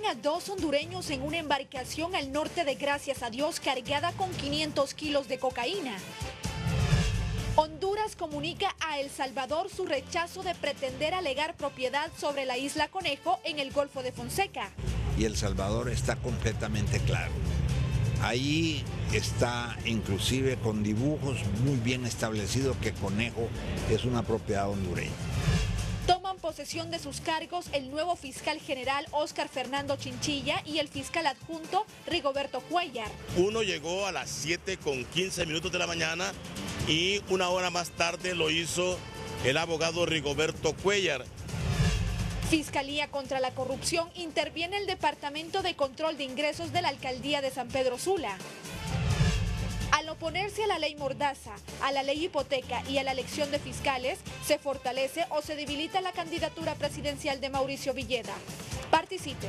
a 2 hondureños en una embarcación al norte de Gracias a Dios cargada con 500 kilos de cocaína. Honduras comunica a El Salvador su rechazo de pretender alegar propiedad sobre la isla Conejo en el Golfo de Fonseca. Y El Salvador está completamente claro. Ahí está inclusive con dibujos muy bien establecido que Conejo es una propiedad hondureña. Toman posesión de sus cargos el nuevo fiscal general Óscar Fernando Chinchilla y el fiscal adjunto Rigoberto Cuellar. Uno llegó a las 7:15 de la mañana y una hora más tarde lo hizo el abogado Rigoberto Cuellar. Fiscalía contra la Corrupción interviene el Departamento de Control de Ingresos de la Alcaldía de San Pedro Sula. Al oponerse a la ley Mordaza, a la ley hipoteca y a la elección de fiscales, se fortalece o se debilita la candidatura presidencial de Mauricio Villeda. Participe.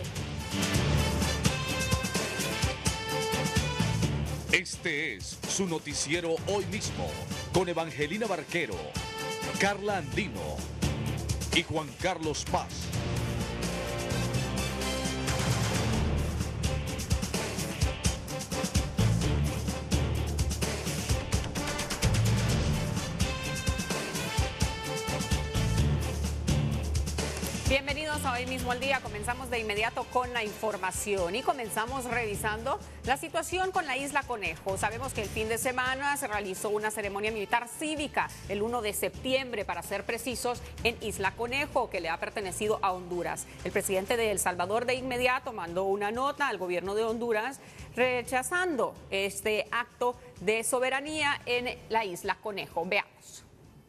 Este es su noticiero Hoy Mismo, con Evangelina Barquero, Carla Andino y Juan Carlos Paz. Bienvenidos a Hoy Mismo al Día. Comenzamos de inmediato con la información y comenzamos revisando la situación con la isla Conejo. Sabemos que el fin de semana se realizó una ceremonia militar cívica el 1 de septiembre, para ser precisos, en Isla Conejo, que le ha pertenecido a Honduras. El presidente de El Salvador de inmediato mandó una nota al gobierno de Honduras rechazando este acto de soberanía en la isla Conejo. Veamos.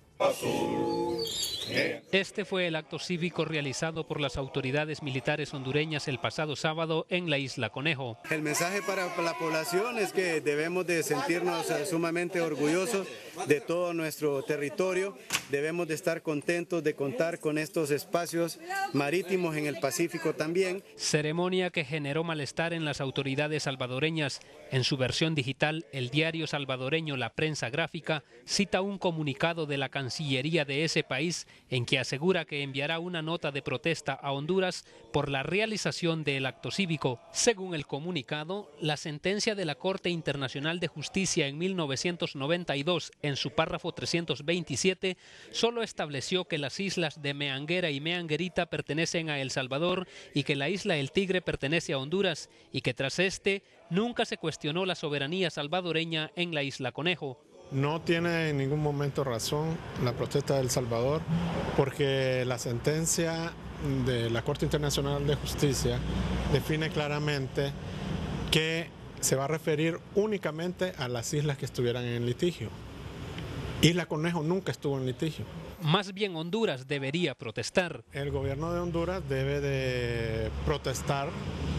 Este fue el acto cívico realizado por las autoridades militares hondureñas el pasado sábado en la isla Conejo. El mensaje para la población es que debemos de sentirnos sumamente orgullosos de todo nuestro territorio. Debemos de estar contentos de contar con estos espacios marítimos en el Pacífico también. Ceremonia que generó malestar en las autoridades salvadoreñas. En su versión digital, el diario salvadoreño La Prensa Gráfica cita un comunicado de la Cancillería de ese país en que asegura que enviará una nota de protesta a Honduras por la realización del acto cívico. Según el comunicado, la sentencia de la Corte Internacional de Justicia en 1992, en su párrafo 327, solo estableció que las islas de Meanguera y Meanguerita pertenecen a El Salvador y que la isla El Tigre pertenece a Honduras, y que tras este nunca se cuestionó la soberanía salvadoreña en la isla Conejo. No tiene en ningún momento razón la protesta de El Salvador, porque la sentencia de la Corte Internacional de Justicia define claramente que se va a referir únicamente a las islas que estuvieran en litigio. Isla Conejo nunca estuvo en litigio. Más bien Honduras debería protestar. El gobierno de Honduras debe de protestar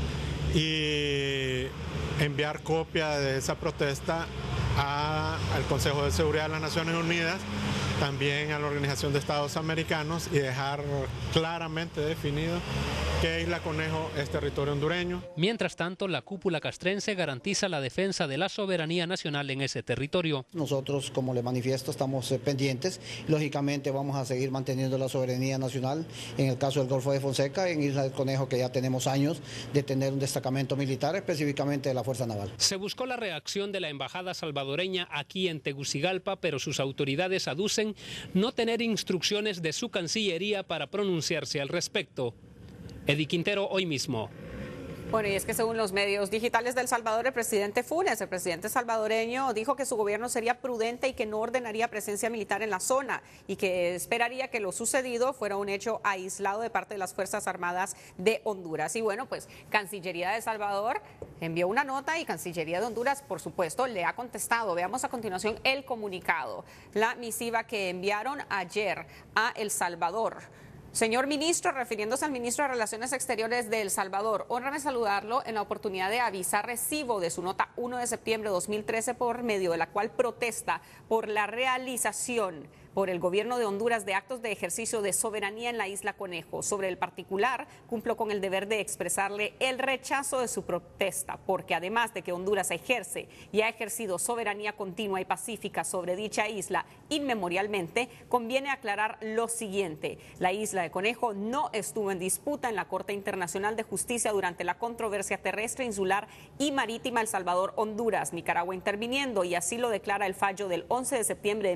y enviar copia de esa protesta al Consejo de Seguridad de las Naciones Unidas, también a la Organización de Estados Americanos, y dejar claramente definido que Isla Conejo es territorio hondureño. Mientras tanto, la cúpula castrense garantiza la defensa de la soberanía nacional en ese territorio. Nosotros, como le manifiesto, estamos pendientes. Lógicamente vamos a seguir manteniendo la soberanía nacional en el caso del Golfo de Fonseca, en Isla del Conejo, que ya tenemos años de tener un destacamento militar, específicamente de la Fuerza Naval. Se buscó la reacción de la embajada salvadoreña aquí en Tegucigalpa, pero sus autoridades aducen no tener instrucciones de su Cancillería para pronunciarse al respecto. Eddie Quintero, Hoy Mismo. Bueno, y es que según los medios digitales de El Salvador, el presidente Funes, el presidente salvadoreño, dijo que su gobierno sería prudente y que no ordenaría presencia militar en la zona, y que esperaría que lo sucedido fuera un hecho aislado de parte de las Fuerzas Armadas de Honduras. Y bueno, pues Cancillería de El Salvador envió una nota y Cancillería de Honduras, por supuesto, le ha contestado. Veamos a continuación el comunicado, la misiva que enviaron ayer a El Salvador. Señor ministro, refiriéndose al ministro de Relaciones Exteriores de El Salvador, honrame saludarlo en la oportunidad de avisar recibo de su nota 1 de septiembre de 2013, por medio de la cual protesta por la realización por el gobierno de Honduras de actos de ejercicio de soberanía en la isla Conejo. Sobre el particular, cumplo con el deber de expresarle el rechazo de su protesta, porque además de que Honduras ejerce y ha ejercido soberanía continua y pacífica sobre dicha isla inmemorialmente, conviene aclarar lo siguiente: la isla de Conejo no estuvo en disputa en la Corte Internacional de Justicia durante la controversia terrestre, insular y marítima El Salvador-Honduras, Nicaragua interviniendo, y así lo declara el fallo del 11 de septiembre de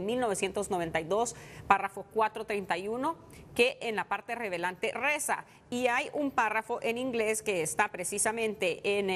1992, párrafo 431, que en la parte revelante reza. Y hay un párrafo en inglés que está precisamente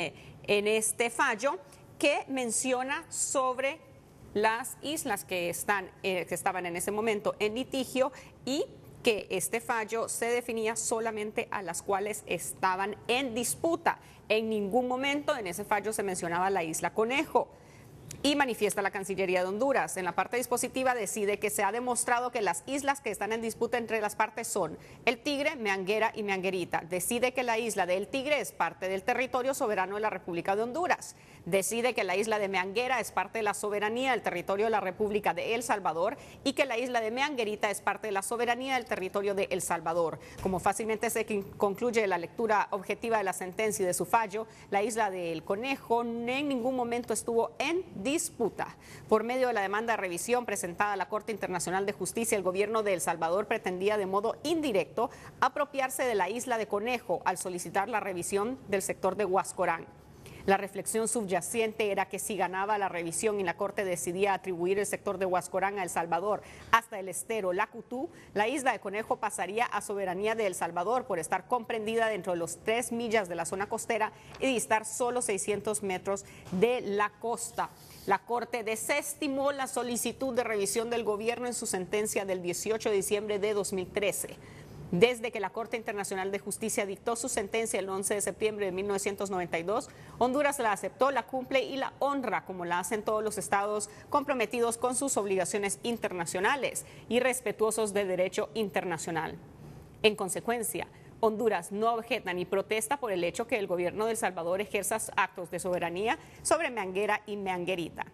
en este fallo que menciona sobre las islas que estaban en ese momento en litigio, y que este fallo se definía solamente a las cuales estaban en disputa. En ningún momento en ese fallo se mencionaba la isla Conejo. Y manifiesta la Cancillería de Honduras. En la parte dispositiva decide que se ha demostrado que las islas que están en disputa entre las partes son El Tigre, Meanguera y Meanguerita. Decide que la isla de El Tigre es parte del territorio soberano de la República de Honduras. Decide que la isla de Meanguera es parte de la soberanía del territorio de la República de El Salvador y que la isla de Meanguerita es parte de la soberanía del territorio de El Salvador. Como fácilmente se concluye la lectura objetiva de la sentencia y de su fallo, la isla del Conejo en ningún momento estuvo en disputa. Por medio de la demanda de revisión presentada a la Corte Internacional de Justicia, el gobierno de El Salvador pretendía de modo indirecto apropiarse de la isla de Conejo al solicitar la revisión del sector de Huascorán. La reflexión subyacente era que si ganaba la revisión y la Corte decidía atribuir el sector de Huascorán a El Salvador hasta el estero Lacutú, la isla de Conejo pasaría a soberanía de El Salvador por estar comprendida dentro de los 3 millas de la zona costera y distar solo 600 metros de la costa. La Corte desestimó la solicitud de revisión del gobierno en su sentencia del 18 de diciembre de 2013. Desde que la Corte Internacional de Justicia dictó su sentencia el 11 de septiembre de 1992, Honduras la aceptó, la cumple y la honra, como la hacen todos los estados comprometidos con sus obligaciones internacionales y respetuosos del derecho internacional. En consecuencia, Honduras no objeta ni protesta por el hecho que el gobierno de El Salvador ejerza actos de soberanía sobre Meanguera y Meanguerita.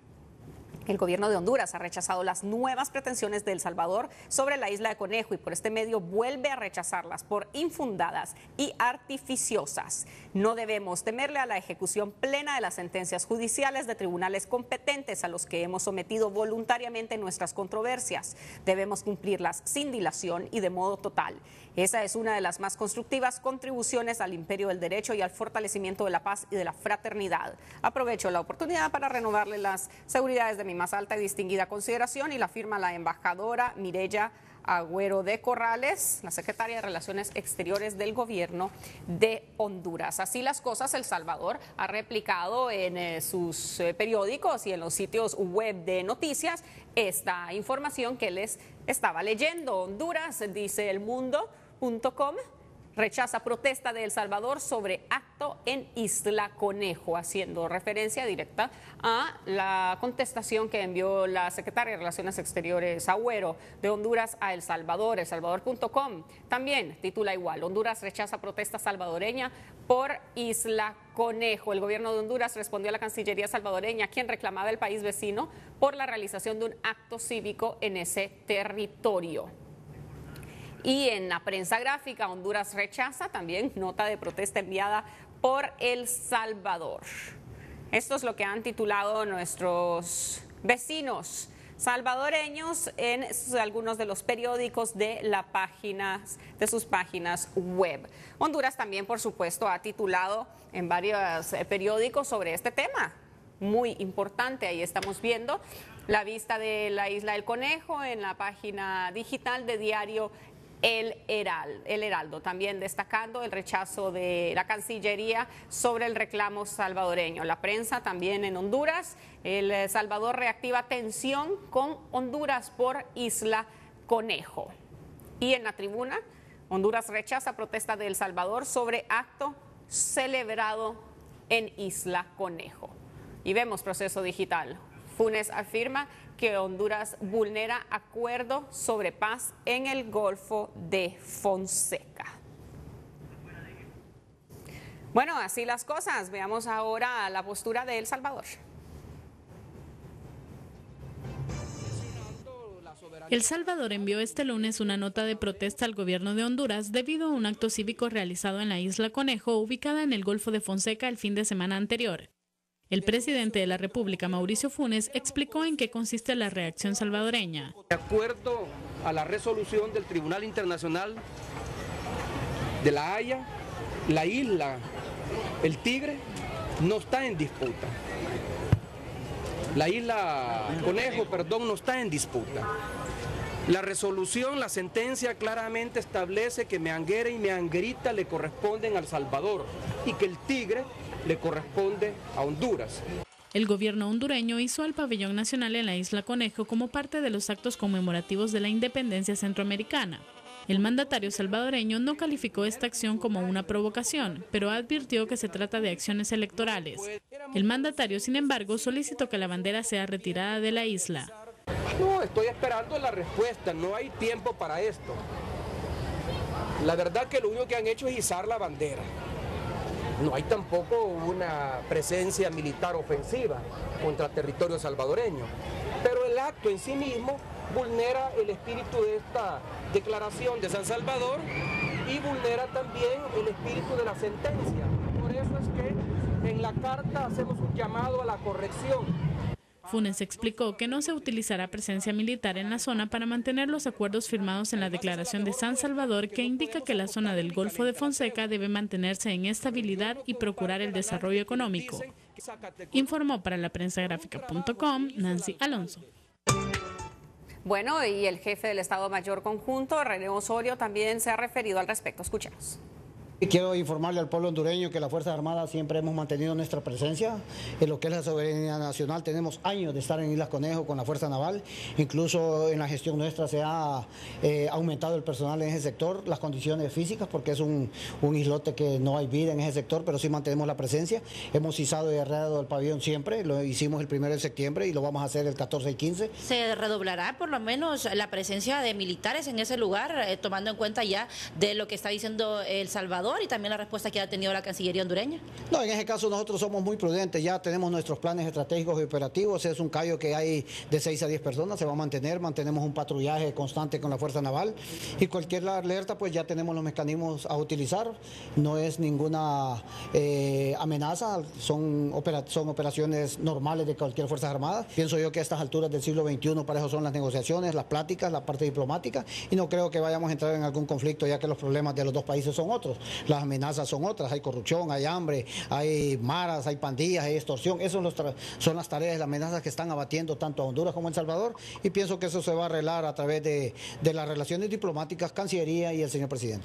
El gobierno de Honduras ha rechazado las nuevas pretensiones de El Salvador sobre la isla de Conejo y por este medio vuelve a rechazarlas por infundadas y artificiosas. No debemos temerle a la ejecución plena de las sentencias judiciales de tribunales competentes a los que hemos sometido voluntariamente nuestras controversias. Debemos cumplirlas sin dilación y de modo total. Esa es una de las más constructivas contribuciones al imperio del derecho y al fortalecimiento de la paz y de la fraternidad. Aprovecho la oportunidad para renovarle las seguridades de mi más alta y distinguida consideración, y la firma la embajadora Mireya Agüero de Corrales, la secretaria de Relaciones Exteriores del Gobierno de Honduras. Así las cosas, El Salvador ha replicado en sus periódicos y en los sitios web de noticias esta información que les estaba leyendo. Honduras, dice elmundo.com, rechaza protesta de El Salvador sobre acto en Isla Conejo, haciendo referencia directa a la contestación que envió la secretaria de Relaciones Exteriores Agüero de Honduras a El Salvador. Elsalvador.com también titula igual: Honduras rechaza protesta salvadoreña por Isla Conejo. El gobierno de Honduras respondió a la Cancillería salvadoreña, quien reclamaba al país vecino por la realización de un acto cívico en ese territorio. Y en la prensa gráfica, Honduras rechaza también nota de protesta enviada por El Salvador. Esto es lo que han titulado nuestros vecinos salvadoreños en algunos de los periódicos de sus páginas web. Honduras también, por supuesto, ha titulado en varios periódicos sobre este tema. Muy importante, ahí estamos viendo la vista de la isla del Conejo en la página digital de diario El Heraldo, también destacando el rechazo de la Cancillería sobre el reclamo salvadoreño. La prensa también en Honduras: El Salvador reactiva tensión con Honduras por Isla Conejo. Y en la Tribuna, Honduras rechaza protesta de El Salvador sobre acto celebrado en Isla Conejo. Y vemos Proceso Digital. Funes afirma que Honduras vulnera acuerdo sobre paz en el Golfo de Fonseca. Bueno, así las cosas. Veamos ahora la postura de El Salvador. El Salvador envió este lunes una nota de protesta al gobierno de Honduras debido a un acto cívico realizado en la isla Conejo, ubicada en el Golfo de Fonseca el fin de semana anterior. El presidente de la República, Mauricio Funes, explicó en qué consiste la reacción salvadoreña. De acuerdo a la resolución del Tribunal Internacional de La Haya, la isla El Tigre no está en disputa. La isla Conejo, no está en disputa. La resolución, la sentencia claramente establece que Meanguera y Meanguerita le corresponden a El Salvador y que el Tigre le corresponde a Honduras. El gobierno hondureño hizo el pabellón nacional en la isla Conejo como parte de los actos conmemorativos de la independencia centroamericana. El mandatario salvadoreño no calificó esta acción como una provocación, pero advirtió que se trata de acciones electorales. El mandatario, sin embargo, solicitó que la bandera sea retirada de la isla. No, estoy esperando la respuesta, no hay tiempo para esto. La verdad que lo único que han hecho es izar la bandera. No hay tampoco una presencia militar ofensiva contra el territorio salvadoreño, pero el acto en sí mismo vulnera el espíritu de esta declaración de San Salvador y vulnera también el espíritu de la sentencia. Por eso es que en la carta hacemos un llamado a la corrección. Funes explicó que no se utilizará presencia militar en la zona para mantener los acuerdos firmados en la Declaración de San Salvador, que indica que la zona del Golfo de Fonseca debe mantenerse en estabilidad y procurar el desarrollo económico. Informó para la prensagráfica.com Nancy Alonso. Bueno, y el jefe del Estado Mayor Conjunto, René Osorio, también se ha referido al respecto. Escuchemos. Quiero informarle al pueblo hondureño que las Fuerzas Armadas siempre hemos mantenido nuestra presencia en lo que es la soberanía nacional. Tenemos años de estar en Islas Conejo con la Fuerza Naval, incluso en la gestión nuestra se ha aumentado el personal en ese sector, las condiciones físicas, porque es un islote que no hay vida en ese sector, pero sí mantenemos la presencia. Hemos izado y arreado el pabellón siempre, lo hicimos el 1 de septiembre y lo vamos a hacer el 14 y 15. ¿Se redoblará por lo menos la presencia de militares en ese lugar, tomando en cuenta ya de lo que está diciendo El Salvador y también la respuesta que ha tenido la Cancillería hondureña? No, en ese caso nosotros somos muy prudentes, ya tenemos nuestros planes estratégicos y operativos, es un callo que hay de 6 a 10 personas, se va a mantener, mantenemos un patrullaje constante con la Fuerza Naval y cualquier alerta pues ya tenemos los mecanismos a utilizar, no es ninguna amenaza, son operaciones normales de cualquier Fuerza Armada. Pienso yo que a estas alturas del siglo XXI para eso son las negociaciones, las pláticas, la parte diplomática y no creo que vayamos a entrar en algún conflicto ya que los problemas de los dos países son otros. Las amenazas son otras, hay corrupción, hay hambre, hay maras, hay pandillas, hay extorsión. Esas son las tareas y las amenazas que están abatiendo tanto a Honduras como a El Salvador y pienso que eso se va a arreglar a través de las relaciones diplomáticas, Cancillería y el señor presidente.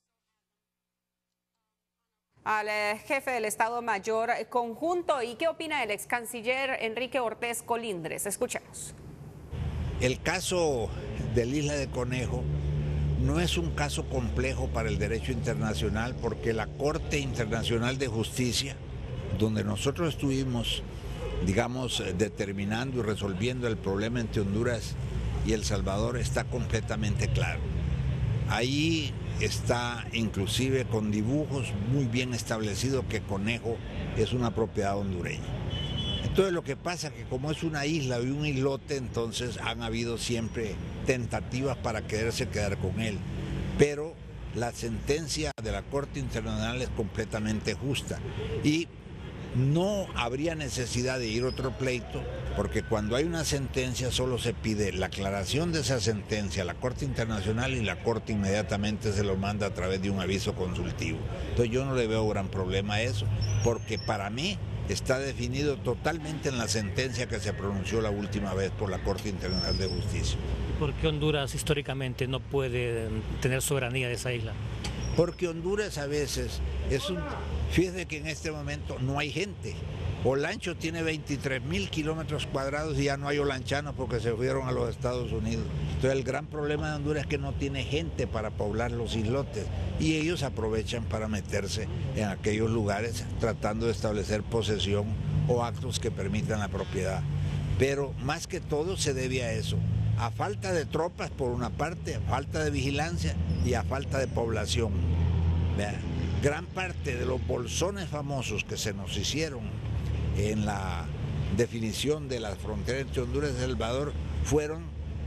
Al jefe del Estado Mayor Conjunto, ¿y qué opina el ex canciller Enrique Ortiz Colindres? Escuchemos. El caso del Isla de Conejo no es un caso complejo para el derecho internacional porque la Corte Internacional de Justicia, donde nosotros estuvimos, digamos, determinando y resolviendo el problema entre Honduras y El Salvador, está completamente claro. Ahí está inclusive con dibujos muy bien establecido que Conejo es una propiedad hondureña. Entonces lo que pasa es que como es una isla y un islote, entonces han habido siempre tentativas para quererse quedar con él. Pero la sentencia de la Corte Internacional es completamente justa y no habría necesidad de ir a otro pleito, porque cuando hay una sentencia solo se pide la aclaración de esa sentencia a la Corte Internacional y la Corte inmediatamente se lo manda a través de un aviso consultivo. Entonces yo no le veo gran problema a eso, porque para mí está definido totalmente en la sentencia que se pronunció la última vez por la Corte Internacional de Justicia. ¿Por qué Honduras históricamente no puede tener soberanía de esa isla? Porque Honduras a veces es un... Fíjese que en este momento no hay gente. Olancho tiene 23.000 kilómetros cuadrados y ya no hay olanchanos porque se fueron a los Estados Unidos. Entonces el gran problema de Honduras es que no tiene gente para poblar los islotes y ellos aprovechan para meterse en aquellos lugares tratando de establecer posesión o actos que permitan la propiedad. Pero más que todo se debe a eso, a falta de tropas por una parte, a falta de vigilancia y a falta de población. Vean, gran parte de los bolsones famosos que se nos hicieron en la definición de la frontera entre Honduras y El Salvador fueron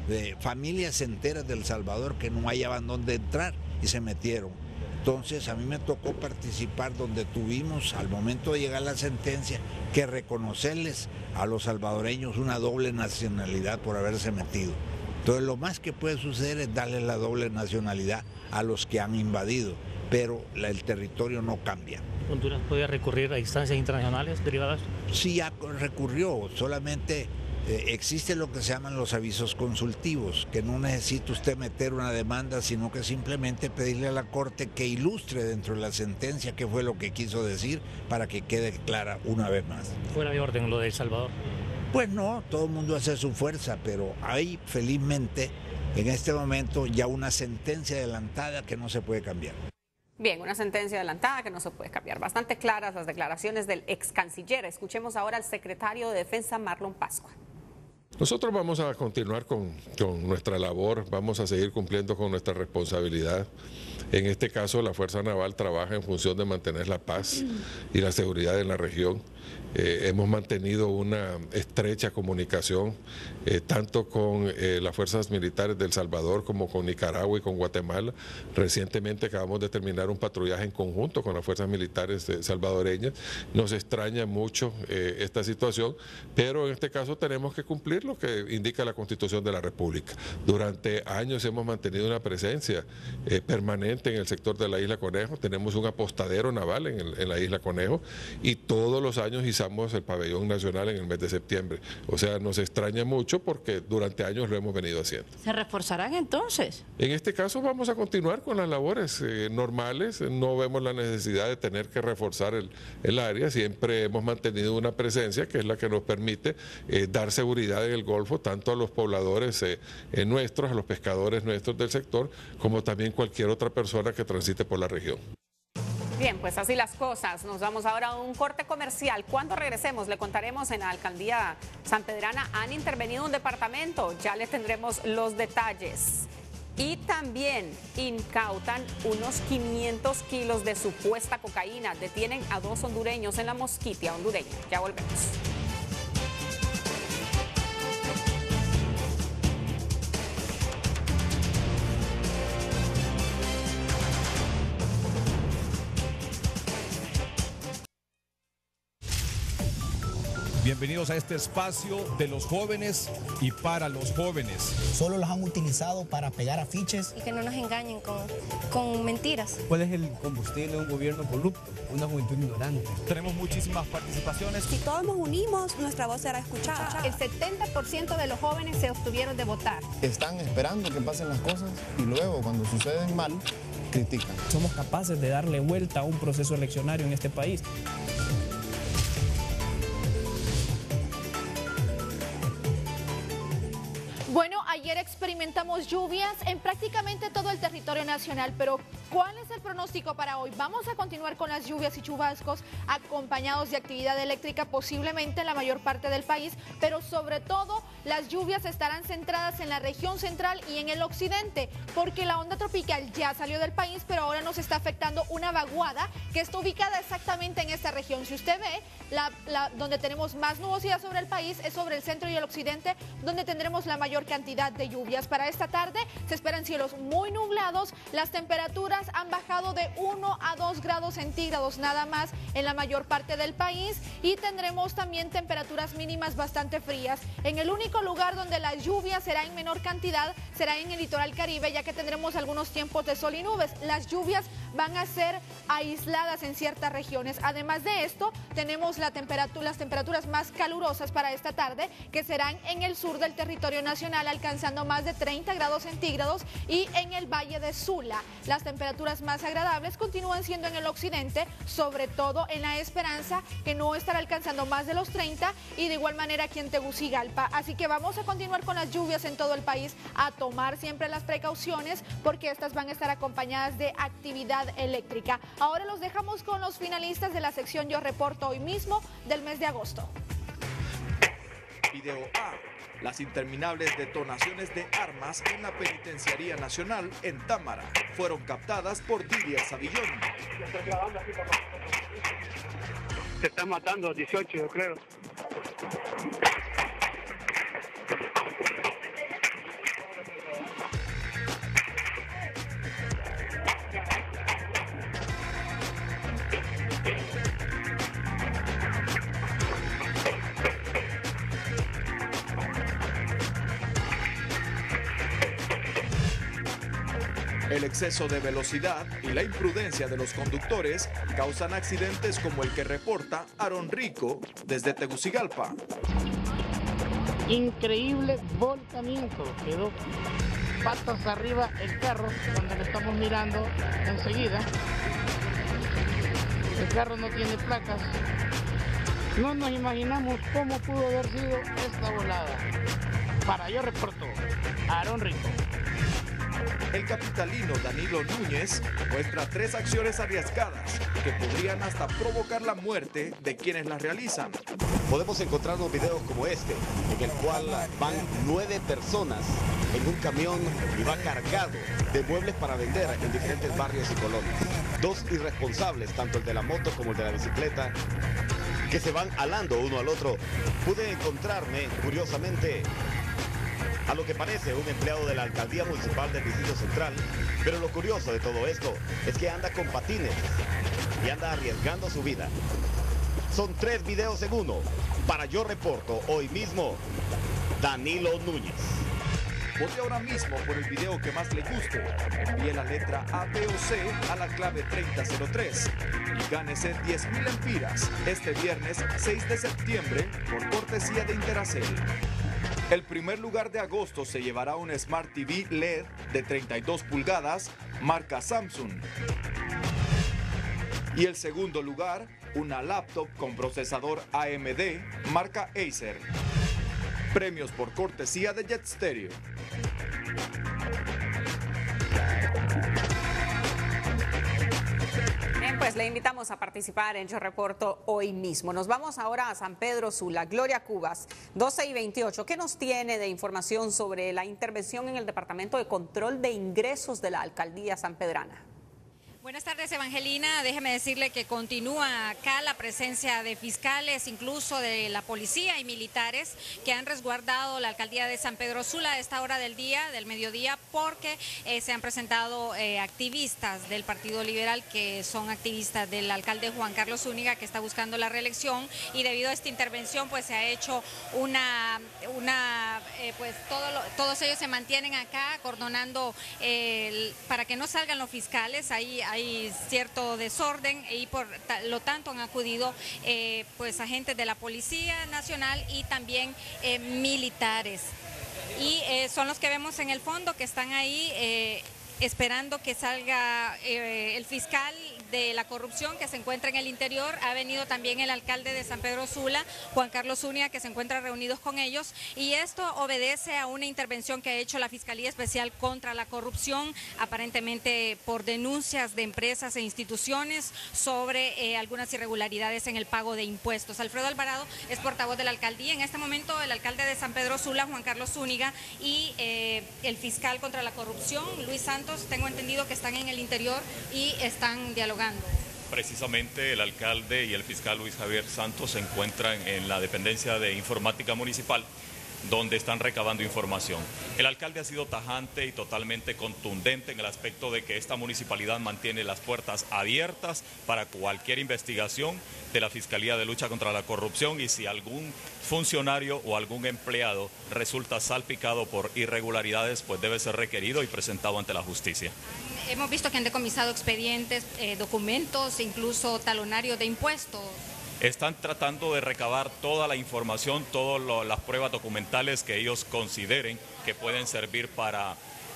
de familias enteras del Salvador que no hallaban dónde entrar y se metieron. Entonces a mí me tocó participar donde tuvimos, al momento de llegar la sentencia, que reconocerles a los salvadoreños una doble nacionalidad por haberse metido. Entonces lo más que puede suceder es darle la doble nacionalidad a los que han invadido, pero el territorio no cambia. ¿Honduras puede recurrir a instancias internacionales derivadas? Sí, ya recurrió, solamente existe lo que se llaman los avisos consultivos, que no necesita usted meter una demanda, sino que simplemente pedirle a la Corte que ilustre dentro de la sentencia qué fue lo que quiso decir para que quede clara una vez más. ¿Fuera de orden lo de El Salvador? Pues no, todo el mundo hace su fuerza, pero hay felizmente en este momento ya una sentencia adelantada que no se puede cambiar. Bien, una sentencia adelantada que no se puede cambiar. Bastante claras las declaraciones del ex canciller. Escuchemos ahora al secretario de Defensa, Marlon Pascua. Nosotros vamos a continuar con nuestra labor, vamos a seguir cumpliendo con nuestra responsabilidad. En este caso, la Fuerza Naval trabaja en función de mantener la paz y la seguridad en la región. Hemos mantenido una estrecha comunicación tanto con las fuerzas militares de El Salvador como con Nicaragua y con Guatemala. Recientemente acabamos de terminar un patrullaje en conjunto con las fuerzas militares salvadoreñas. Nos extraña mucho esta situación, pero en este caso tenemos que cumplir lo que indica la Constitución de la República. Durante años hemos mantenido una presencia permanente en el sector de la Isla Conejo. Tenemos un apostadero naval en la Isla Conejo y todos los años izamos el pabellón nacional en el mes de septiembre. O sea, nos extraña mucho porque durante años lo hemos venido haciendo. ¿Se reforzarán entonces? En este caso vamos a continuar con las labores normales. No vemos la necesidad de tener que reforzar el área. Siempre hemos mantenido una presencia que es la que nos permite dar seguridad en el Golfo, tanto a los pobladores nuestros, a los pescadores nuestros del sector, como también cualquier otra persona que transite por la región. Bien, pues así las cosas. Nos vamos ahora a un corte comercial. Cuando regresemos le contaremos en la alcaldía sanpedrana han intervenido un departamento. Ya les tendremos los detalles. Y también incautan unos 500 kilos de supuesta cocaína. Detienen a 2 hondureños en la Mosquitia hondureña. Ya volvemos. Bienvenidos a este espacio de los jóvenes y para los jóvenes. Solo los han utilizado para pegar afiches. Y que no nos engañen con mentiras. ¿Cuál es el combustible de un gobierno corrupto? Una juventud ignorante. Tenemos muchísimas participaciones. Si todos nos unimos, nuestra voz será escuchada. El 70% de los jóvenes se abstuvieron de votar. Están esperando que pasen las cosas y luego, cuando suceden mal, critican. Somos capaces de darle vuelta a un proceso eleccionario en este país. Bueno, ayer experimentamos lluvias en prácticamente todo el territorio nacional, pero ¿cuál es el pronóstico para hoy? Vamos a continuar con las lluvias y chubascos acompañados de actividad eléctrica posiblemente en la mayor parte del país, pero sobre todo las lluvias estarán centradas en la región central y en el occidente, porque la onda tropical ya salió del país, pero ahora nos está afectando una vaguada que está ubicada exactamente en esta región. Si usted ve, donde tenemos más nubosidad sobre el país es sobre el centro y el occidente, donde tendremos la mayor cantidad de lluvias. Para esta tarde se esperan cielos muy nublados, las temperaturas han bajado de 1 a 2 grados centígrados nada más en la mayor parte del país y tendremos también temperaturas mínimas bastante frías. En el único lugar donde la lluvia será en menor cantidad será en el litoral Caribe, ya que tendremos algunos tiempos de sol y nubes. Las lluvias van a ser aisladas en ciertas regiones. Además de esto, tenemos las temperaturas más calurosas para esta tarde, que serán en el sur del territorio nacional, alcanzando más de 30 grados centígrados, y en el Valle de Sula. Las temperaturas más agradables continúan siendo en el occidente, sobre todo en La Esperanza, que no estará alcanzando más de los 30, y de igual manera aquí en Tegucigalpa. Así que vamos a continuar con las lluvias en todo el país, a tomar siempre las precauciones, porque estas van a estar acompañadas de actividad eléctrica. Ahora los dejamos con los finalistas de la sección Yo Reporto hoy mismo del mes de agosto. Video A. Las interminables detonaciones de armas en la Penitenciaría Nacional en Támara fueron captadas por Didier Savillón. Se están matando 18, yo creo. El exceso de velocidad y la imprudencia de los conductores causan accidentes como el que reporta Aarón Rico desde Tegucigalpa. Increíble volcamiento, quedó patas arriba el carro cuando lo estamos mirando enseguida. El carro no tiene placas. No nos imaginamos cómo pudo haber sido esta volada. Para Yo Reporto, Aarón Rico. El capitalino Danilo Núñez muestra 3 acciones arriesgadas que podrían hasta provocar la muerte de quienes las realizan. Podemos encontrarnos videos como este, en el cual van 9 personas en un camión y va cargado de muebles para vender en diferentes barrios y colonias. 2 irresponsables, tanto el de la moto como el de la bicicleta, que se van alando uno al otro. Pude encontrarme, curiosamente, a lo que parece un empleado de la Alcaldía Municipal del Distrito Central, pero lo curioso de todo esto es que anda con patines y anda arriesgando su vida. Son 3 videos en uno. Para Yo Reporto, hoy mismo, Danilo Núñez. Vote ahora mismo por el video que más le guste. Envíe la letra A, B o C a la clave 3003 y gánese 10.000 lempiras este viernes 6 de septiembre por cortesía de Interacel. El primer lugar de agosto se llevará un Smart TV LED de 32 pulgadas, marca Samsung. Y el segundo lugar, una laptop con procesador AMD, marca Acer. Premios por cortesía de Jet Stereo. Pues le invitamos a participar en Yo Reporto hoy mismo. Nos vamos ahora a San Pedro Sula. Gloria Cubas, 12:28. ¿Qué nos tiene de información sobre la intervención en el Departamento de Control de Ingresos de la Alcaldía sanpedrana? Buenas tardes, Evangelina. Déjeme decirle que continúa acá la presencia de fiscales, incluso de la policía y militares que han resguardado la alcaldía de San Pedro Sula a esta hora del día, del mediodía, porque se han presentado activistas del Partido Liberal, que son activistas del alcalde Juan Carlos Zúñiga, que está buscando la reelección, y debido a esta intervención pues se ha hecho pues todos ellos se mantienen acá acordonando para que no salgan los fiscales. Hay cierto desorden y por lo tanto han acudido pues agentes de la Policía Nacional y también militares. Y son los que vemos en el fondo que están ahí esperando que salga el fiscal de la corrupción que se encuentra en el interior. Ha venido también el alcalde de San Pedro Sula, Juan Carlos Zúñiga, que se encuentra reunidos con ellos, y esto obedece a una intervención que ha hecho la Fiscalía Especial contra la Corrupción, aparentemente por denuncias de empresas e instituciones sobre algunas irregularidades en el pago de impuestos. Alfredo Alvarado es portavoz de la alcaldía. En este momento el alcalde de San Pedro Sula, Juan Carlos Zúñiga, y el fiscal contra la corrupción, Luis Santos, tengo entendido que están en el interior y están dialogando. Precisamente el alcalde y el fiscal Luis Javier Santos se encuentran en la dependencia de informática municipal, donde están recabando información. El alcalde ha sido tajante y totalmente contundente en el aspecto de que esta municipalidad mantiene las puertas abiertas para cualquier investigación de la Fiscalía de Lucha contra la Corrupción, y si algún funcionario o algún empleado resulta salpicado por irregularidades, pues debe ser requerido y presentado ante la justicia. Hemos visto que han decomisado expedientes, documentos, incluso talonarios de impuestos. Están tratando de recabar toda la información, todas las pruebas documentales que ellos consideren que pueden servir para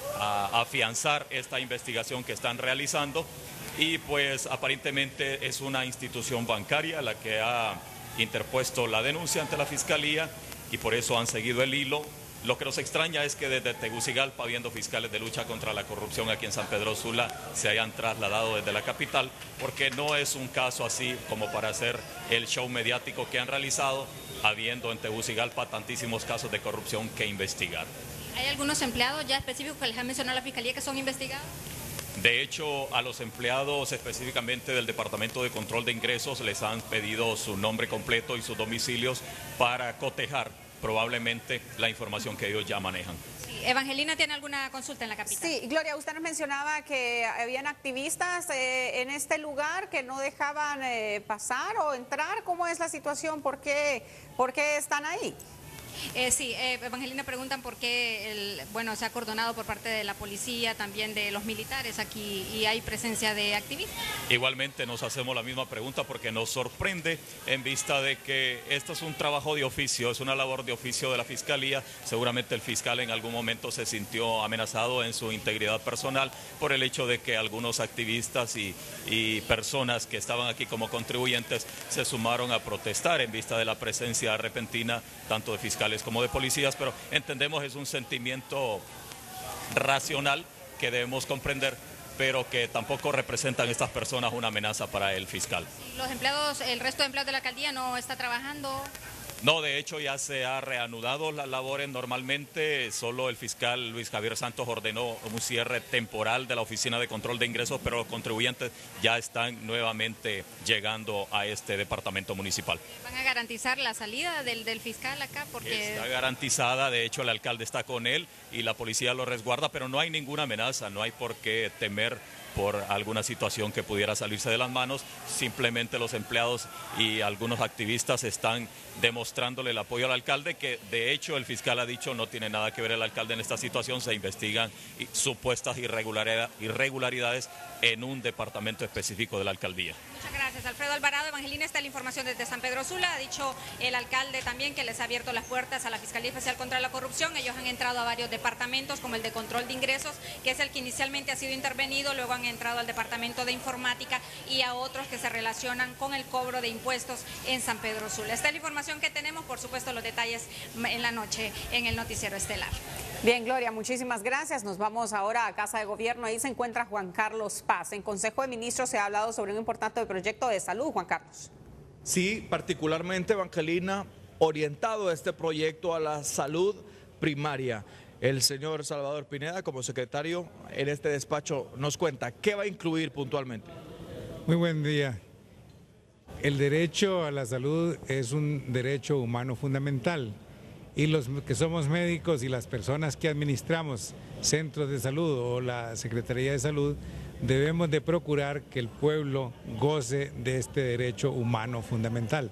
afianzar esta investigación que están realizando, y pues aparentemente es una institución bancaria la que ha interpuesto la denuncia ante la Fiscalía y por eso han seguido el hilo. Lo que nos extraña es que desde Tegucigalpa, habiendo fiscales de lucha contra la corrupción aquí en San Pedro Sula, se hayan trasladado desde la capital, porque no es un caso así como para hacer el show mediático que han realizado, habiendo en Tegucigalpa tantísimos casos de corrupción que investigar. ¿Hay algunos empleados ya específicos que les han mencionado a la Fiscalía que son investigados? De hecho, a los empleados específicamente del Departamento de Control de Ingresos les han pedido su nombre completo y sus domicilios para cotejar probablemente la información que ellos ya manejan. Sí. Evangelina, ¿tiene alguna consulta en la capital? Sí, Gloria, usted nos mencionaba que habían activistas en este lugar que no dejaban pasar o entrar. ¿Cómo es la situación? ¿Por qué están ahí? Sí, Evangelina, preguntan por qué se ha acordonado por parte de la policía, también de los militares aquí, y hay presencia de activistas. Igualmente nos hacemos la misma pregunta porque nos sorprende en vista de que esto es un trabajo de oficio, es una labor de oficio de la Fiscalía. Seguramente el fiscal en algún momento se sintió amenazado en su integridad personal por el hecho de que algunos activistas y personas que estaban aquí como contribuyentes se sumaron a protestar en vista de la presencia repentina tanto de fiscales como de policías, pero entendemos es un sentimiento racional que debemos comprender, pero que tampoco representan estas personas una amenaza para el fiscal. Los empleados, el resto de empleados de la alcaldía no está trabajando. No, de hecho ya se ha reanudado las labores normalmente, solo el fiscal Luis Javier Santos ordenó un cierre temporal de la Oficina de Control de Ingresos, pero los contribuyentes ya están nuevamente llegando a este departamento municipal. ¿Van a garantizar la salida del fiscal acá? Porque está garantizada, de hecho el alcalde está con él y la policía lo resguarda, pero no hay ninguna amenaza, no hay por qué temer por alguna situación que pudiera salirse de las manos. Simplemente los empleados y algunos activistas están demostrándole el apoyo al alcalde, que de hecho el fiscal ha dicho no tiene nada que ver el alcalde en esta situación, se investigan supuestas irregularidades en un departamento específico de la alcaldía. Muchas gracias, Alfredo Alvarado. Evangelina, está la información desde San Pedro Sula. Ha dicho el alcalde también que les ha abierto las puertas a la Fiscalía Especial contra la Corrupción. Ellos han entrado a varios departamentos, como el de Control de Ingresos, que es el que inicialmente ha sido intervenido, luego han entrado al Departamento de Informática y a otros que se relacionan con el cobro de impuestos en San Pedro Sula. Esta es la información que tenemos, por supuesto los detalles en la noche en el Noticiero Estelar. Bien, Gloria, muchísimas gracias. Nos vamos ahora a Casa de Gobierno. Ahí se encuentra Juan Carlos Paz. En Consejo de Ministros se ha hablado sobre un importante proyecto de salud, Juan Carlos. Sí, particularmente, Evangelina, orientado este proyecto a la salud primaria. El señor Salvador Pineda, como secretario en este despacho, nos cuenta qué va a incluir puntualmente. Muy buen día. El derecho a la salud es un derecho humano fundamental y los que somos médicos y las personas que administramos centros de salud o la Secretaría de Salud debemos de procurar que el pueblo goce de este derecho humano fundamental.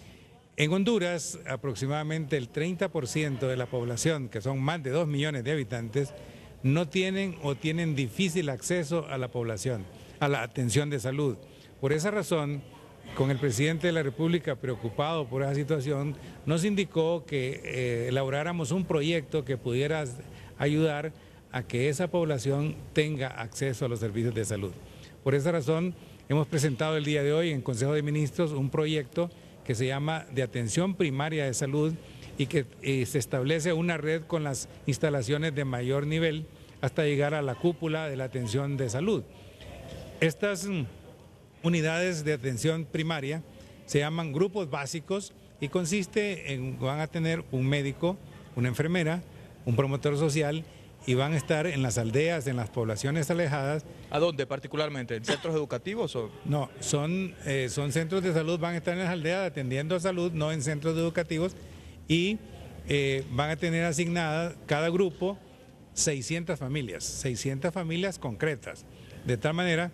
En Honduras, aproximadamente el 30% de la población, que son más de 2 millones de habitantes, no tienen o tienen difícil acceso a la población, a la atención de salud. Por esa razón, con el presidente de la República preocupado por esa situación, nos indicó que elaboráramos un proyecto que pudiera ayudar a que esa población tenga acceso a los servicios de salud. Por esa razón, hemos presentado el día de hoy en Consejo de Ministros un proyecto que se llama de atención primaria de salud y que se establece una red con las instalaciones de mayor nivel hasta llegar a la cúpula de la atención de salud. Estas unidades de atención primaria se llaman grupos básicos y consiste en, van a tener un médico, una enfermera, un promotor social y van a estar en las aldeas, en las poblaciones alejadas. ¿A dónde particularmente? ¿En centros educativos o...? No, son centros de salud, van a estar en las aldeas atendiendo a salud, no en centros educativos, y van a tener asignadas cada grupo 600 familias concretas. De tal manera,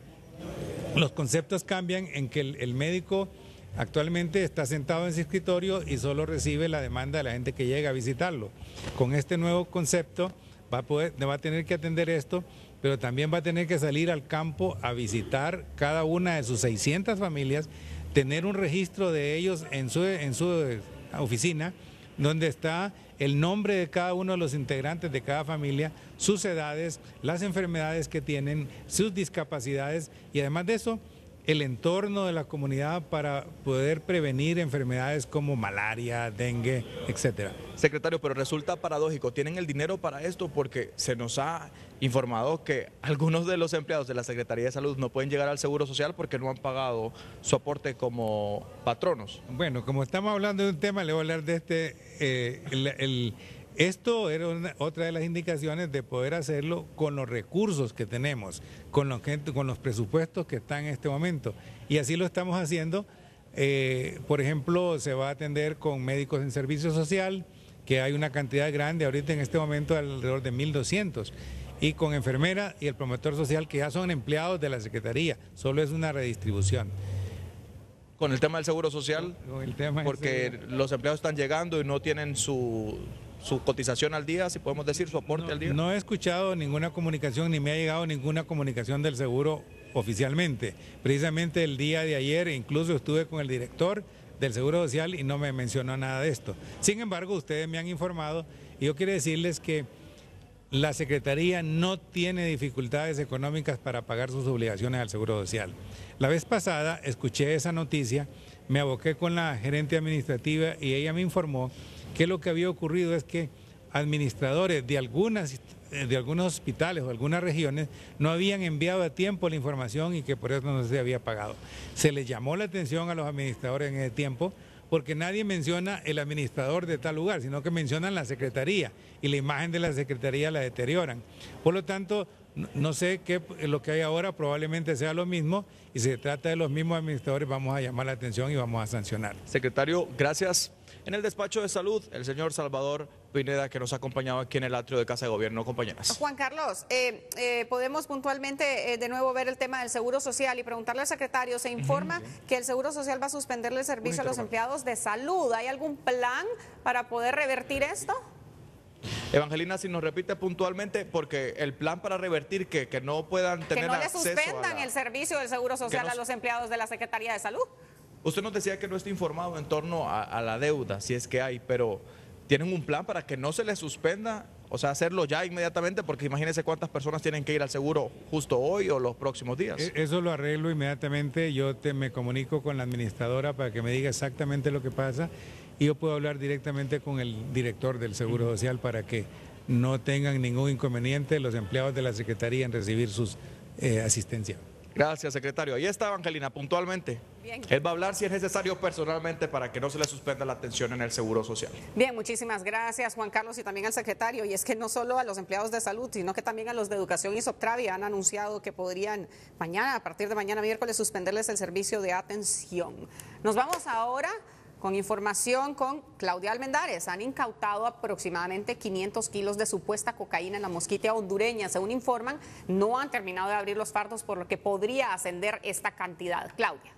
los conceptos cambian en que el médico actualmente está sentado en su escritorio y solo recibe la demanda de la gente que llega a visitarlo. Con este nuevo concepto va a tener que atender esto, pero también va a tener que salir al campo a visitar cada una de sus 600 familias, tener un registro de ellos en su oficina, donde está el nombre de cada uno de los integrantes de cada familia, sus edades, las enfermedades que tienen, sus discapacidades y además de eso, el entorno de la comunidad para poder prevenir enfermedades como malaria, dengue, etcétera. Secretario, pero resulta paradójico, ¿tienen el dinero para esto? Porque se nos ha informado que algunos de los empleados de la Secretaría de Salud no pueden llegar al Seguro Social porque no han pagado su aporte como patronos. Bueno, como estamos hablando de un tema, le voy a hablar de esto era otra de las indicaciones de poder hacerlo con los recursos que tenemos, con los presupuestos que están en este momento. Y así lo estamos haciendo. Por ejemplo, se va a atender con médicos en servicio social, que hay una cantidad grande ahorita en este momento alrededor de 1.200. Y con enfermera y el promotor social, que ya son empleados de la Secretaría, solo es una redistribución. con el tema del Seguro Social, con el tema porque los empleados están llegando y no tienen su cotización al día, si podemos decir, su aporte al día. No he escuchado ninguna comunicación, ni me ha llegado ninguna comunicación del seguro oficialmente. Precisamente el día de ayer incluso estuve con el director del Seguro Social y no me mencionó nada de esto. Sin embargo, ustedes me han informado y yo quiero decirles que la Secretaría no tiene dificultades económicas para pagar sus obligaciones al Seguro Social. La vez pasada escuché esa noticia, me aboqué con la gerente administrativa y ella me informó que lo que había ocurrido es que administradores de algunos hospitales o algunas regiones no habían enviado a tiempo la información y que por eso no se había pagado. Se les llamó la atención a los administradores en ese tiempo porque nadie menciona el administrador de tal lugar, sino que mencionan la secretaría y la imagen de la secretaría la deterioran. Por lo tanto, no sé qué lo que hay ahora probablemente sea lo mismo y si se trata de los mismos administradores vamos a llamar la atención y vamos a sancionar. Secretario, gracias. En el despacho de salud, el señor Salvador Pineda, que nos ha acompañado aquí en el atrio de Casa de Gobierno, compañeras. Juan Carlos, podemos puntualmente de nuevo ver el tema del Seguro Social y preguntarle al secretario, se informa que el Seguro Social va a suspenderle el servicio a los empleados de salud. ¿Hay algún plan para poder revertir esto? Evangelina, si nos repite puntualmente, porque el plan para revertir que no puedan tener acceso que no le suspendan el servicio del Seguro Social a los empleados de la Secretaría de Salud. Usted nos decía que no está informado en torno a la deuda, si es que hay, pero ¿tienen un plan para que no se les suspenda? O sea, hacerlo ya inmediatamente, porque imagínense cuántas personas tienen que ir al seguro justo hoy o los próximos días. Eso lo arreglo inmediatamente, yo me comunico con la administradora para que me diga exactamente lo que pasa y yo puedo hablar directamente con el director del Seguro Social para que no tengan ningún inconveniente los empleados de la Secretaría en recibir sus asistencia. Gracias, secretario. Ahí está Evangelina, puntualmente. Bien. Él va a hablar si es necesario personalmente para que no se le suspenda la atención en el Seguro Social. Bien, muchísimas gracias, Juan Carlos, y también al secretario. Y es que no solo a los empleados de salud, sino que también a los de Educación y Soctravi han anunciado que podrían mañana, a partir de mañana miércoles, suspenderles el servicio de atención. Nos vamos ahora con información con Claudia Almendares. Han incautado aproximadamente 500 kilos de supuesta cocaína en la Mosquitia hondureña. Según informan, no han terminado de abrir los fardos, por lo que podría ascender esta cantidad. Claudia.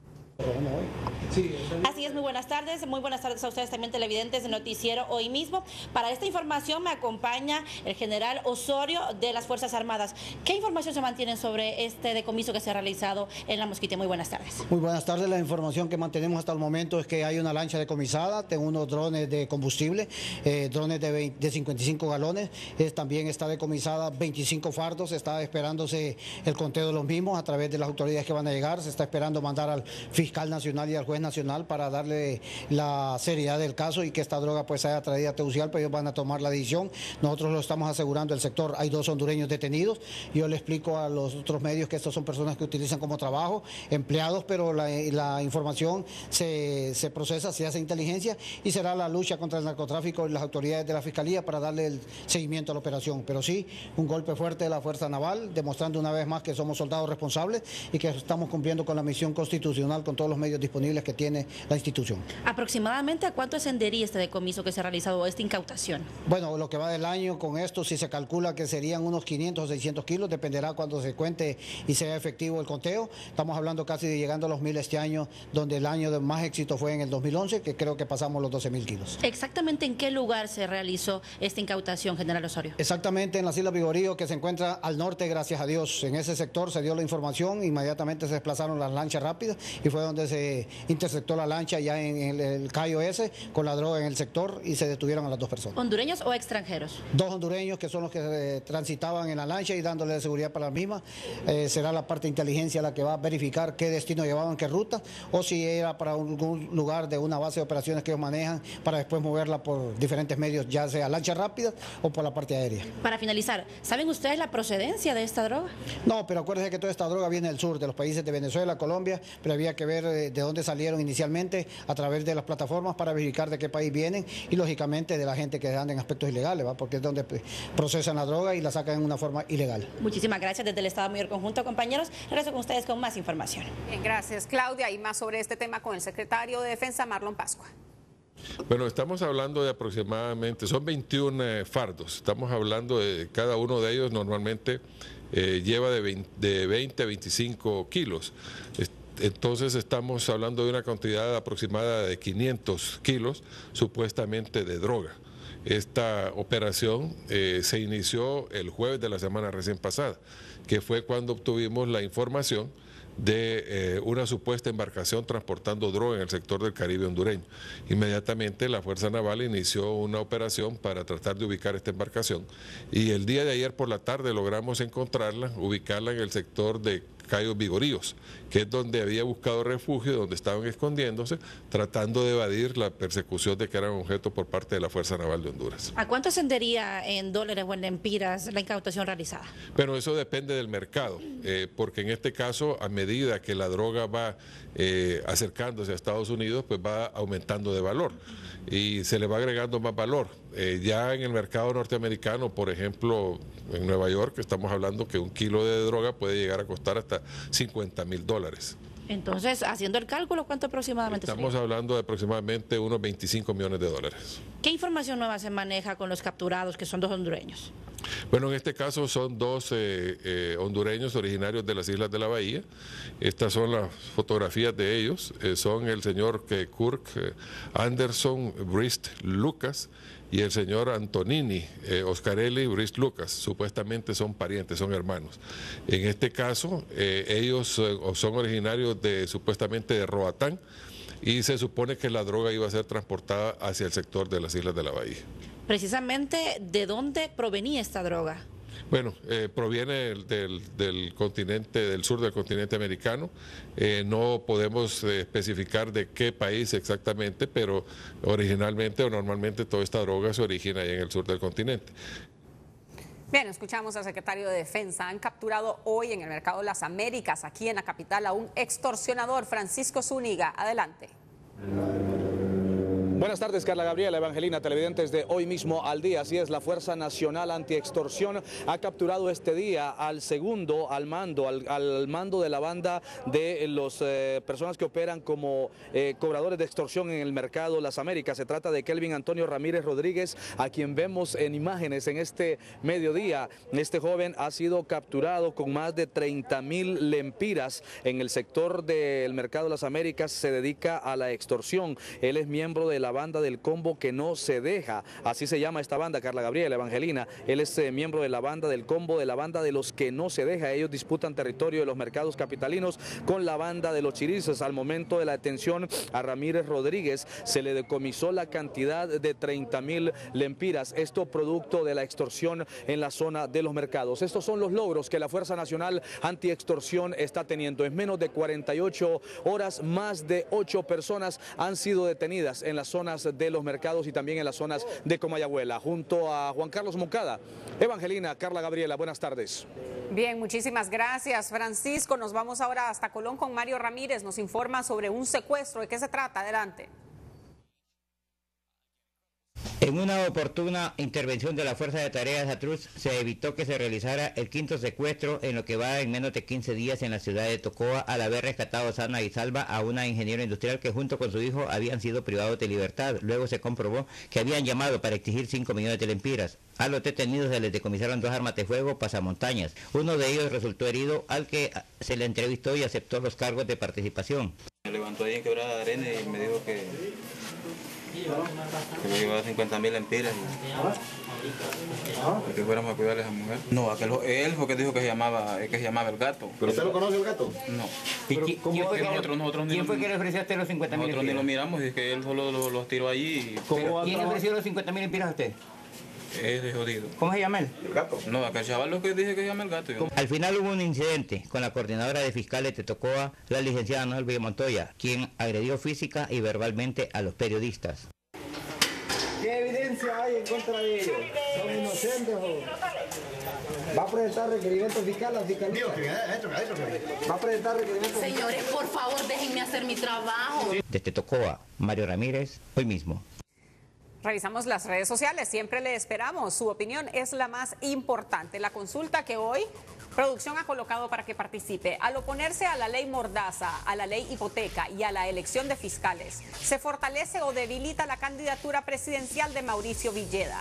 Así es, muy buenas tardes a ustedes también televidentes de Noticiero Hoy Mismo. Para esta información me acompaña el general Osorio de las Fuerzas Armadas. ¿Qué información se mantiene sobre este decomiso que se ha realizado en la Mosquitia? Muy buenas tardes. Muy buenas tardes, la información que mantenemos hasta el momento es que hay una lancha decomisada, tengo unos drones de combustible, drones de 55 galones, también está decomisada 25 fardos, está esperándose el conteo de los mismos a través de las autoridades que van a llegar, se está esperando mandar al fiscal nacional y al juez nacional para darle la seriedad del caso y que esta droga pues sea traída a Tegucigalpa. Ellos van a tomar la decisión. Nosotros lo estamos asegurando el sector. Hay 2 hondureños detenidos. Yo le explico a los otros medios que estos son personas que utilizan como trabajo, empleados, pero la información se procesa, se hace inteligencia y será la lucha contra el narcotráfico y las autoridades de la Fiscalía para darle el seguimiento a la operación. Pero sí, un golpe fuerte de la Fuerza Naval, demostrando una vez más que somos soldados responsables y que estamos cumpliendo con la misión constitucional con todos los medios disponibles que tiene la institución. ¿Aproximadamente a cuánto ascendería este decomiso que se ha realizado o esta incautación? Bueno, lo que va del año con esto, si se calcula que serían unos 500 o 600 kilos, dependerá cuando se cuente y sea efectivo el conteo. Estamos hablando casi de llegando a los 1000 este año, donde el año de más éxito fue en el 2011, que creo que pasamos los 12.000 kilos. ¿Exactamente en qué lugar se realizó esta incautación, general Osorio? Exactamente en las Islas Vigorío, que se encuentra al norte, gracias a Dios. En ese sector se dio la información, inmediatamente se desplazaron las lanchas rápidas y fue donde se interceptó la lancha ya en el Cayo ese con la droga en el sector y se detuvieron a las 2 personas. ¿Hondureños o extranjeros? 2 hondureños que son los que transitaban en la lancha y dándole seguridad para la misma. Será la parte de inteligencia la que va a verificar qué destino llevaban, qué ruta, o si era para algún lugar de una base de operaciones que ellos manejan para después moverla por diferentes medios, ya sea lancha rápida o por la parte aérea. Para finalizar, ¿saben ustedes la procedencia de esta droga? No, pero acuérdense que toda esta droga viene del sur, de los países de Venezuela, Colombia, pero había que ver de dónde salieron inicialmente a través de las plataformas para verificar de qué país vienen y lógicamente de la gente que anda en aspectos ilegales, ¿va? Porque es donde procesan la droga y la sacan en una forma ilegal. Muchísimas gracias desde el Estado Mayor Conjunto, compañeros. Regreso con ustedes con más información. Bien, gracias Claudia, y más sobre este tema con el secretario de Defensa, Marlon Pascua. Bueno, estamos hablando de aproximadamente, son 21 fardos, estamos hablando de cada uno de ellos normalmente lleva de 20 a 25 kilos. Entonces estamos hablando de una cantidad aproximada de 500 kilos supuestamente de droga. Esta operación se inició el jueves de la semana recién pasada, que fue cuando obtuvimos la información de una supuesta embarcación transportando droga en el sector del Caribe hondureño. Inmediatamente la Fuerza Naval inició una operación para tratar de ubicar esta embarcación y el día de ayer por la tarde logramos encontrarla, ubicarla en el sector de Cayos Vigoríos, que es donde había buscado refugio, donde estaban escondiéndose, tratando de evadir la persecución de que eran objeto por parte de la Fuerza Naval de Honduras. ¿A cuánto ascendería en dólares o en lempiras la incautación realizada? Pero eso depende del mercado, porque en este caso, a medida que la droga va acercándose a Estados Unidos, pues va aumentando de valor y se le va agregando más valor. Ya en el mercado norteamericano, por ejemplo, en Nueva York, estamos hablando que un kilo de droga puede llegar a costar hasta $50,000. Entonces, haciendo el cálculo, ¿cuánto aproximadamente Estamos hablando de aproximadamente unos $25 millones. ¿Qué información nueva se maneja con los capturados, que son 2 hondureños? Bueno, en este caso son 2 hondureños originarios de las Islas de la Bahía. Estas son las fotografías de ellos. Son el señor Kirk Anderson Brist Lucas y el señor Antonini Oscarelli Brist Lucas. Supuestamente son parientes, son hermanos. En este caso, ellos son originarios supuestamente de Roatán, y se supone que la droga iba a ser transportada hacia el sector de las Islas de la Bahía. Precisamente, ¿de dónde provenía esta droga? Bueno, proviene del continente, del sur del continente americano. No podemos especificar de qué país exactamente, pero originalmente o normalmente toda esta droga se origina ahí en el sur del continente. Bien, escuchamos al secretario de Defensa. Han capturado hoy en el Mercado de las Américas, aquí en la capital, a un extorsionador, Francisco Zúñiga. Adelante. Buenas tardes, Carla Gabriela, Evangelina, televidentes de Hoy Mismo al Día. Así es, la Fuerza Nacional Antiextorsión ha capturado este día al segundo al mando de la banda de las personas que operan como cobradores de extorsión en el Mercado Las Américas. Se trata de Kelvin Antonio Ramírez Rodríguez, a quien vemos en imágenes en este mediodía. Este joven ha sido capturado con más de 30,000 lempiras en el sector del Mercado Las Américas. Se dedica a la extorsión. Él es miembro de la banda del combo que no se deja, así se llama esta banda, Carla Gabriela, Evangelina. Él es miembro de la banda del combo, de la banda de los que no se deja. Ellos disputan territorio de los mercados capitalinos con la banda de los chirizos. Al momento de la detención a Ramírez Rodríguez se le decomisó la cantidad de 30,000 lempiras, esto producto de la extorsión en la zona de los mercados. Estos son los logros que la Fuerza Nacional Antiextorsión está teniendo. En menos de 48 horas, más de 8 personas han sido detenidas en la zona de los mercados y también en las zonas de Comayagüela. Junto a Juan Carlos Moncada, Evangelina, Carla Gabriela, buenas tardes. Bien, muchísimas gracias, Francisco. Nos vamos ahora hasta Colón con Mario Ramírez. Nos informa sobre un secuestro. ¿De qué se trata? Adelante. En una oportuna intervención de la Fuerza de Tareas ATRUS se evitó que se realizara el 5º secuestro en lo que va en menos de 15 días en la ciudad de Tocoa, al haber rescatado sana y salva a una ingeniera industrial que junto con su hijo habían sido privados de libertad. Luego se comprobó que habían llamado para exigir 5 millones de lempiras. A los detenidos se les decomisaron 2 armas de fuego pasamontañas. Uno de ellos resultó herido, al que se le entrevistó y aceptó los cargos de participación. Me levantó ahí en Quebrada de Arena y me dijo que me llevaba 50,000 lempiras y que fuéramos a cuidar a esa mujer. No, él fue que dijo que se llamaba el gato. ¿Pero usted lo conoce el gato? No. ¿Quién fue que le ofreció a usted los 50,000 lempiras? Nosotros ni lo miramos, y que él solo los tiró allí. ¿Quién ofreció los 50,000 lempiras a usted? Es jodido. ¿Cómo se llama él? El gato. No, aquel chaval lo que dije que se llama el gato. Al final hubo un incidente con la coordinadora de fiscales de Tocoa, la licenciada Noel Villamontoya, quien agredió física y verbalmente a los periodistas. ¿Qué evidencia hay en contra de ellos? ¿Son inocentes o...? ¿Va a presentar requerimientos fiscales? ¿Va a presentar requerimientos fiscales? Señores, por favor, déjenme hacer mi trabajo. Desde Tocoa, Mario Ramírez, Hoy Mismo. Revisamos las redes sociales, siempre le esperamos. Su opinión es la más importante. La consulta que hoy producción ha colocado para que participe. Al oponerse a la ley Mordaza, a la ley hipoteca y a la elección de fiscales, ¿se fortalece o debilita la candidatura presidencial de Mauricio Villeda?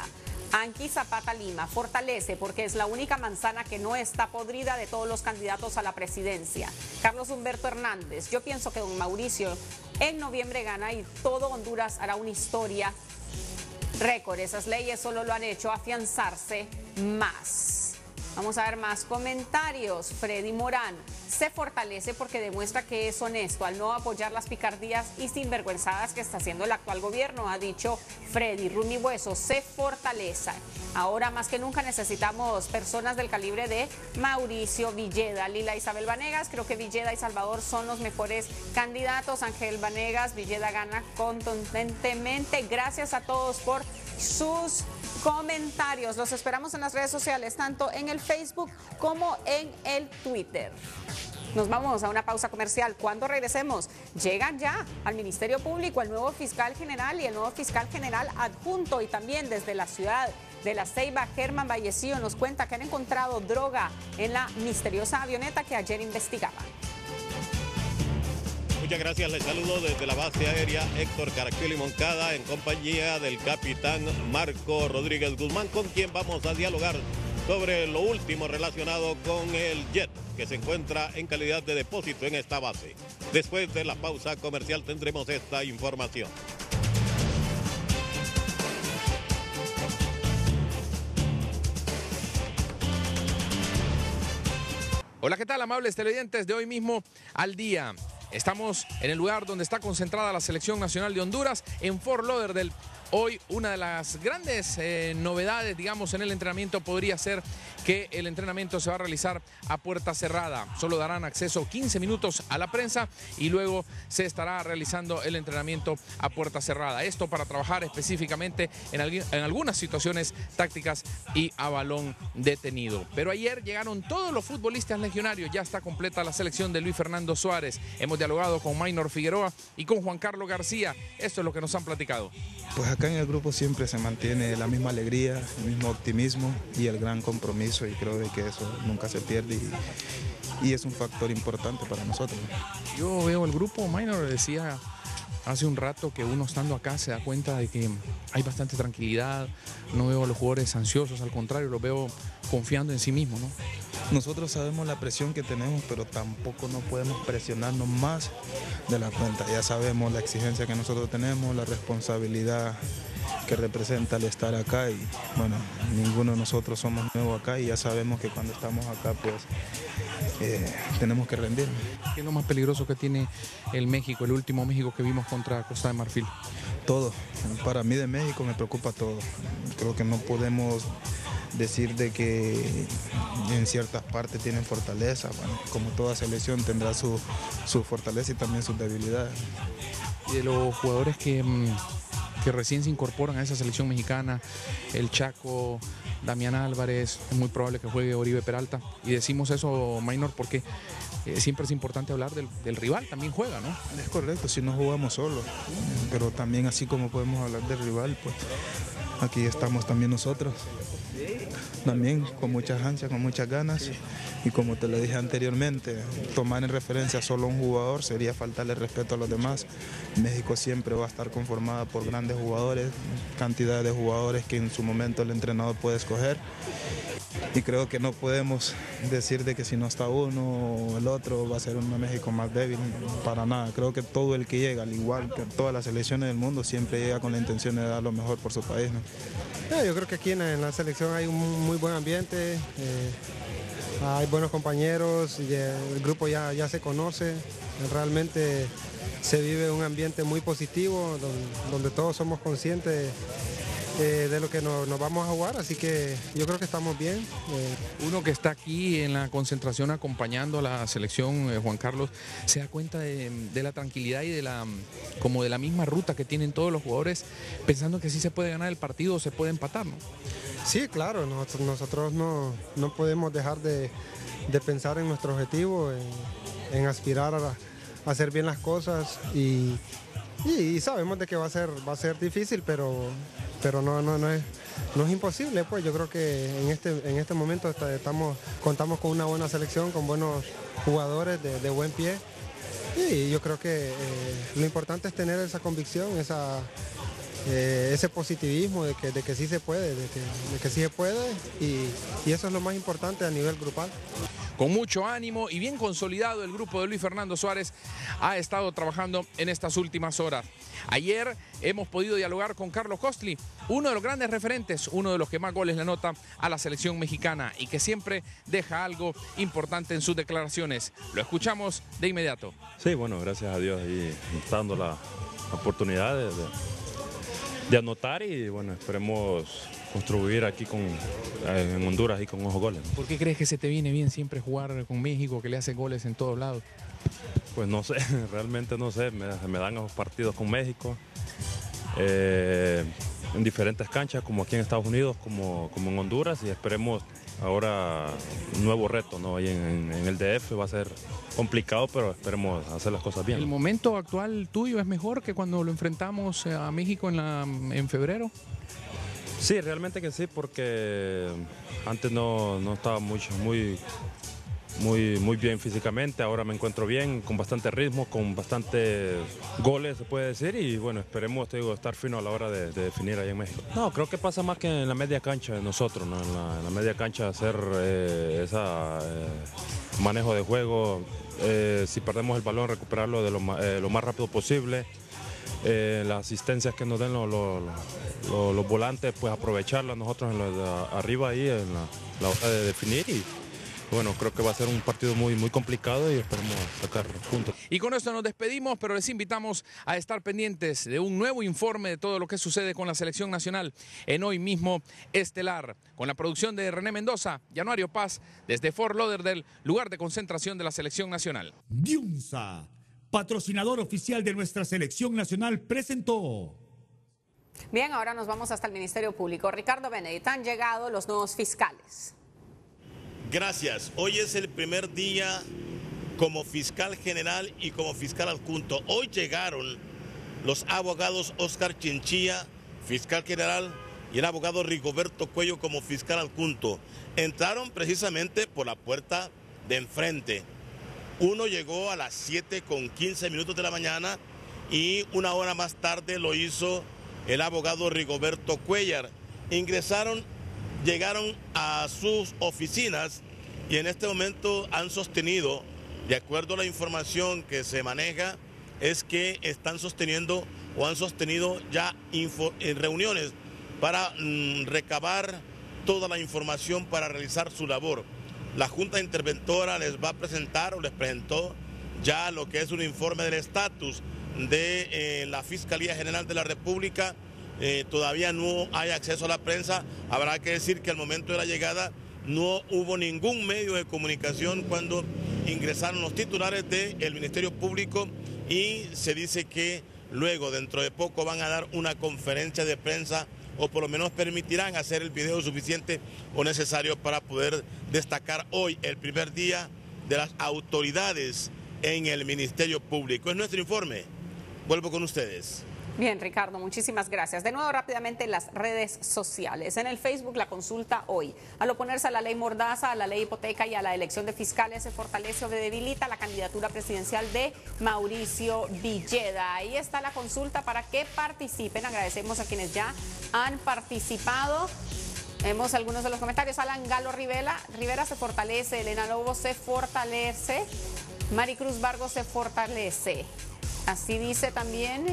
Anqui Zapata Lima, fortalece porque es la única manzana que no está podrida de todos los candidatos a la presidencia. Carlos Humberto Hernández, yo pienso que don Mauricio en noviembre gana y todo Honduras hará una historia récord. Esas leyes solo lo han hecho afianzarse más. Vamos a ver más comentarios. Freddy Morán se fortalece porque demuestra que es honesto al no apoyar las picardías y sinvergüenzadas que está haciendo el actual gobierno, ha dicho Freddy. Rumi Hueso se fortalece. Ahora más que nunca necesitamos personas del calibre de Mauricio Villeda. Lila Isabel Vanegas, creo que Villeda y Salvador son los mejores candidatos. Ángel Vanegas, Villeda gana contundentemente. Gracias a todos por sus comentarios. Los esperamos en las redes sociales, tanto en el Facebook como en el Twitter. Nos vamos a una pausa comercial. Cuando regresemos, llegan ya al Ministerio Público el nuevo fiscal general y el nuevo fiscal general adjunto, y también desde la ciudad de La Ceiba, Germán Vallecillo nos cuenta que han encontrado droga en la misteriosa avioneta que ayer investigaban. Muchas gracias, les saludo desde la base aérea Héctor Caracciolo y Moncada en compañía del capitán Marco Rodríguez Guzmán, con quien vamos a dialogar sobre lo último relacionado con el jet que se encuentra en calidad de depósito en esta base. Después de la pausa comercial tendremos esta información. Hola, ¿qué tal, amables televidentes de Hoy Mismo al Día? Estamos en el lugar donde está concentrada la Selección Nacional de Honduras, en Fort Lauderdale. Hoy una de las grandes novedades, digamos, en el entrenamiento podría ser que el entrenamiento se va a realizar a puerta cerrada. Solo darán acceso 15 minutos a la prensa y luego se estará realizando el entrenamiento a puerta cerrada. Esto para trabajar específicamente en algunas situaciones tácticas y a balón detenido. Pero ayer llegaron todos los futbolistas legionarios. Ya está completa la selección de Luis Fernando Suárez. Hemos dialogado con Maynor Figueroa y con Juan Carlos García. Esto es lo que nos han platicado. Pues acá en el grupo siempre se mantiene la misma alegría, el mismo optimismo y el gran compromiso, y creo de que eso nunca se pierde y es un factor importante para nosotros. Yo veo el grupo, Maynor decía hace un rato que uno estando acá se da cuenta de que hay bastante tranquilidad, no veo a los jugadores ansiosos, al contrario, los veo confiando en sí mismos, ¿no? Nosotros sabemos la presión que tenemos, pero tampoco no podemos presionarnos más de la cuenta. Ya sabemos la exigencia que nosotros tenemos, la responsabilidad que representa el estar acá, y bueno, ninguno de nosotros somos nuevos acá y ya sabemos que cuando estamos acá pues tenemos que rendir. ¿Qué es lo más peligroso que tiene el México, el último México que vimos contra Costa de Marfil? Todo. Para mí de México me preocupa todo. Creo que no podemos decir de que en ciertas partes tienen fortaleza. Bueno, como toda selección tendrá su fortaleza y también sus debilidades. Y de los jugadores que recién se incorporan a esa selección mexicana, el Chaco, Damián Álvarez, es muy probable que juegue Oribe Peralta. Y decimos eso, Maynor, porque siempre es importante hablar del rival, también juega, ¿no? Es correcto, si no jugamos solos, pero también así como podemos hablar del rival, pues aquí estamos también nosotros, también con muchas ansias, con muchas ganas, y como te lo dije anteriormente, tomar en referencia solo a un jugador sería faltarle respeto a los demás. México siempre va a estar conformada por grandes jugadores, cantidad de jugadores que en su momento el entrenador puede escoger, y creo que no podemos decir de que si no está uno o el otro va a ser un México más débil, para nada. Creo que todo el que llega, al igual que todas las selecciones del mundo, siempre llega con la intención de dar lo mejor por su país, ¿no? Yo creo que aquí en la selección hay un muy buen ambiente, hay buenos compañeros, y el grupo ya se conoce, realmente se vive un ambiente muy positivo donde todos somos conscientes de lo que nos vamos a jugar, así que yo creo que estamos bien. Uno que está aquí en la concentración acompañando a la selección, Juan Carlos, se da cuenta de la tranquilidad y de la misma ruta que tienen todos los jugadores, pensando que sí se puede ganar el partido o se puede empatar, ¿no? Sí, claro, nosotros no podemos dejar de pensar en nuestro objetivo, en aspirar a hacer bien las cosas, y sabemos de que va a ser difícil, pero no es imposible, pues. Yo creo que en este momento contamos con una buena selección, con buenos jugadores de buen pie, y yo creo que lo importante es tener esa convicción, ese positivismo de que sí se puede, de que sí se puede y eso es lo más importante a nivel grupal. Con mucho ánimo y bien consolidado, el grupo de Luis Fernando Suárez ha estado trabajando en estas últimas horas. Ayer hemos podido dialogar con Carlos Costly, uno de los grandes referentes, uno de los que más goles le anota a la selección mexicana y que siempre deja algo importante en sus declaraciones. Lo escuchamos de inmediato. Sí, bueno, gracias a Dios ahí nos está dando la oportunidad de anotar y bueno, esperemos construir aquí en Honduras y con ojos goles. ¿Por qué crees que se te viene bien siempre jugar con México, que le hace goles en todos lados? Pues no sé, realmente no sé, me dan esos partidos con México, en diferentes canchas, como aquí en Estados Unidos, como en Honduras, y esperemos ahora un nuevo reto, ¿no? Ahí en el DF va a ser complicado, pero esperemos hacer las cosas bien. ¿El momento actual tuyo es mejor que cuando lo enfrentamos a México en febrero? Sí, realmente que sí, porque antes no estaba muy bien físicamente, ahora me encuentro bien, con bastante ritmo, con bastantes goles se puede decir y bueno, esperemos estar fino a la hora de definir ahí en México. No, creo que pasa más que en la media cancha de nosotros, ¿no? En la media cancha hacer ese manejo de juego, si perdemos el balón recuperarlo lo más rápido posible. Las asistencias que nos den los volantes, pues aprovecharlas nosotros arriba ahí en la hora de definir y bueno, creo que va a ser un partido muy complicado y esperemos sacar puntos. Y con esto nos despedimos, pero les invitamos a estar pendientes de un nuevo informe de todo lo que sucede con la selección nacional en Hoy Mismo Estelar, con la producción de René Mendoza y Anuario Paz desde Fort Lauderdale, lugar de concentración de la selección nacional. Diunsa, patrocinador oficial de nuestra selección nacional, presentó. Bien, ahora nos vamos hasta el Ministerio Público. Ricardo Benedict, han llegado los nuevos fiscales. Gracias. Hoy es el primer día como fiscal general y como fiscal adjunto. Hoy llegaron los abogados Oscar Chinchilla, fiscal general, y el abogado Rigoberto Cuello como fiscal adjunto. Entraron precisamente por la puerta de enfrente. Uno llegó a las 7:15 de la mañana y una hora más tarde lo hizo el abogado Rigoberto Cuellar. Llegaron a sus oficinas y en este momento han sostenido, de acuerdo a la información que se maneja, es que están sosteniendo o han sostenido ya reuniones para recabar toda la información para realizar su labor. La Junta Interventora les va a presentar o les presentó ya lo que es un informe del estatus de la Fiscalía General de la República. Todavía no hay acceso a la prensa. Habrá que decir que al momento de la llegada no hubo ningún medio de comunicación cuando ingresaron los titulares del Ministerio Público y se dice que luego, dentro de poco, van a dar una conferencia de prensa o por lo menos permitirán hacer el video suficiente o necesario para poder destacar hoy el primer día de las autoridades en el Ministerio Público. Es nuestro informe. Vuelvo con ustedes. Bien, Ricardo, muchísimas gracias. De nuevo, rápidamente, en las redes sociales. En el Facebook, la consulta hoy. Al oponerse a la ley Mordaza, a la ley hipoteca y a la elección de fiscales, se fortalece o debilita la candidatura presidencial de Mauricio Villeda. Ahí está la consulta para que participen. Agradecemos a quienes ya han participado. Vemos algunos de los comentarios. Alan Galo Rivera se fortalece. Elena Lobo se fortalece. Maricruz Vargas se fortalece. Así dice también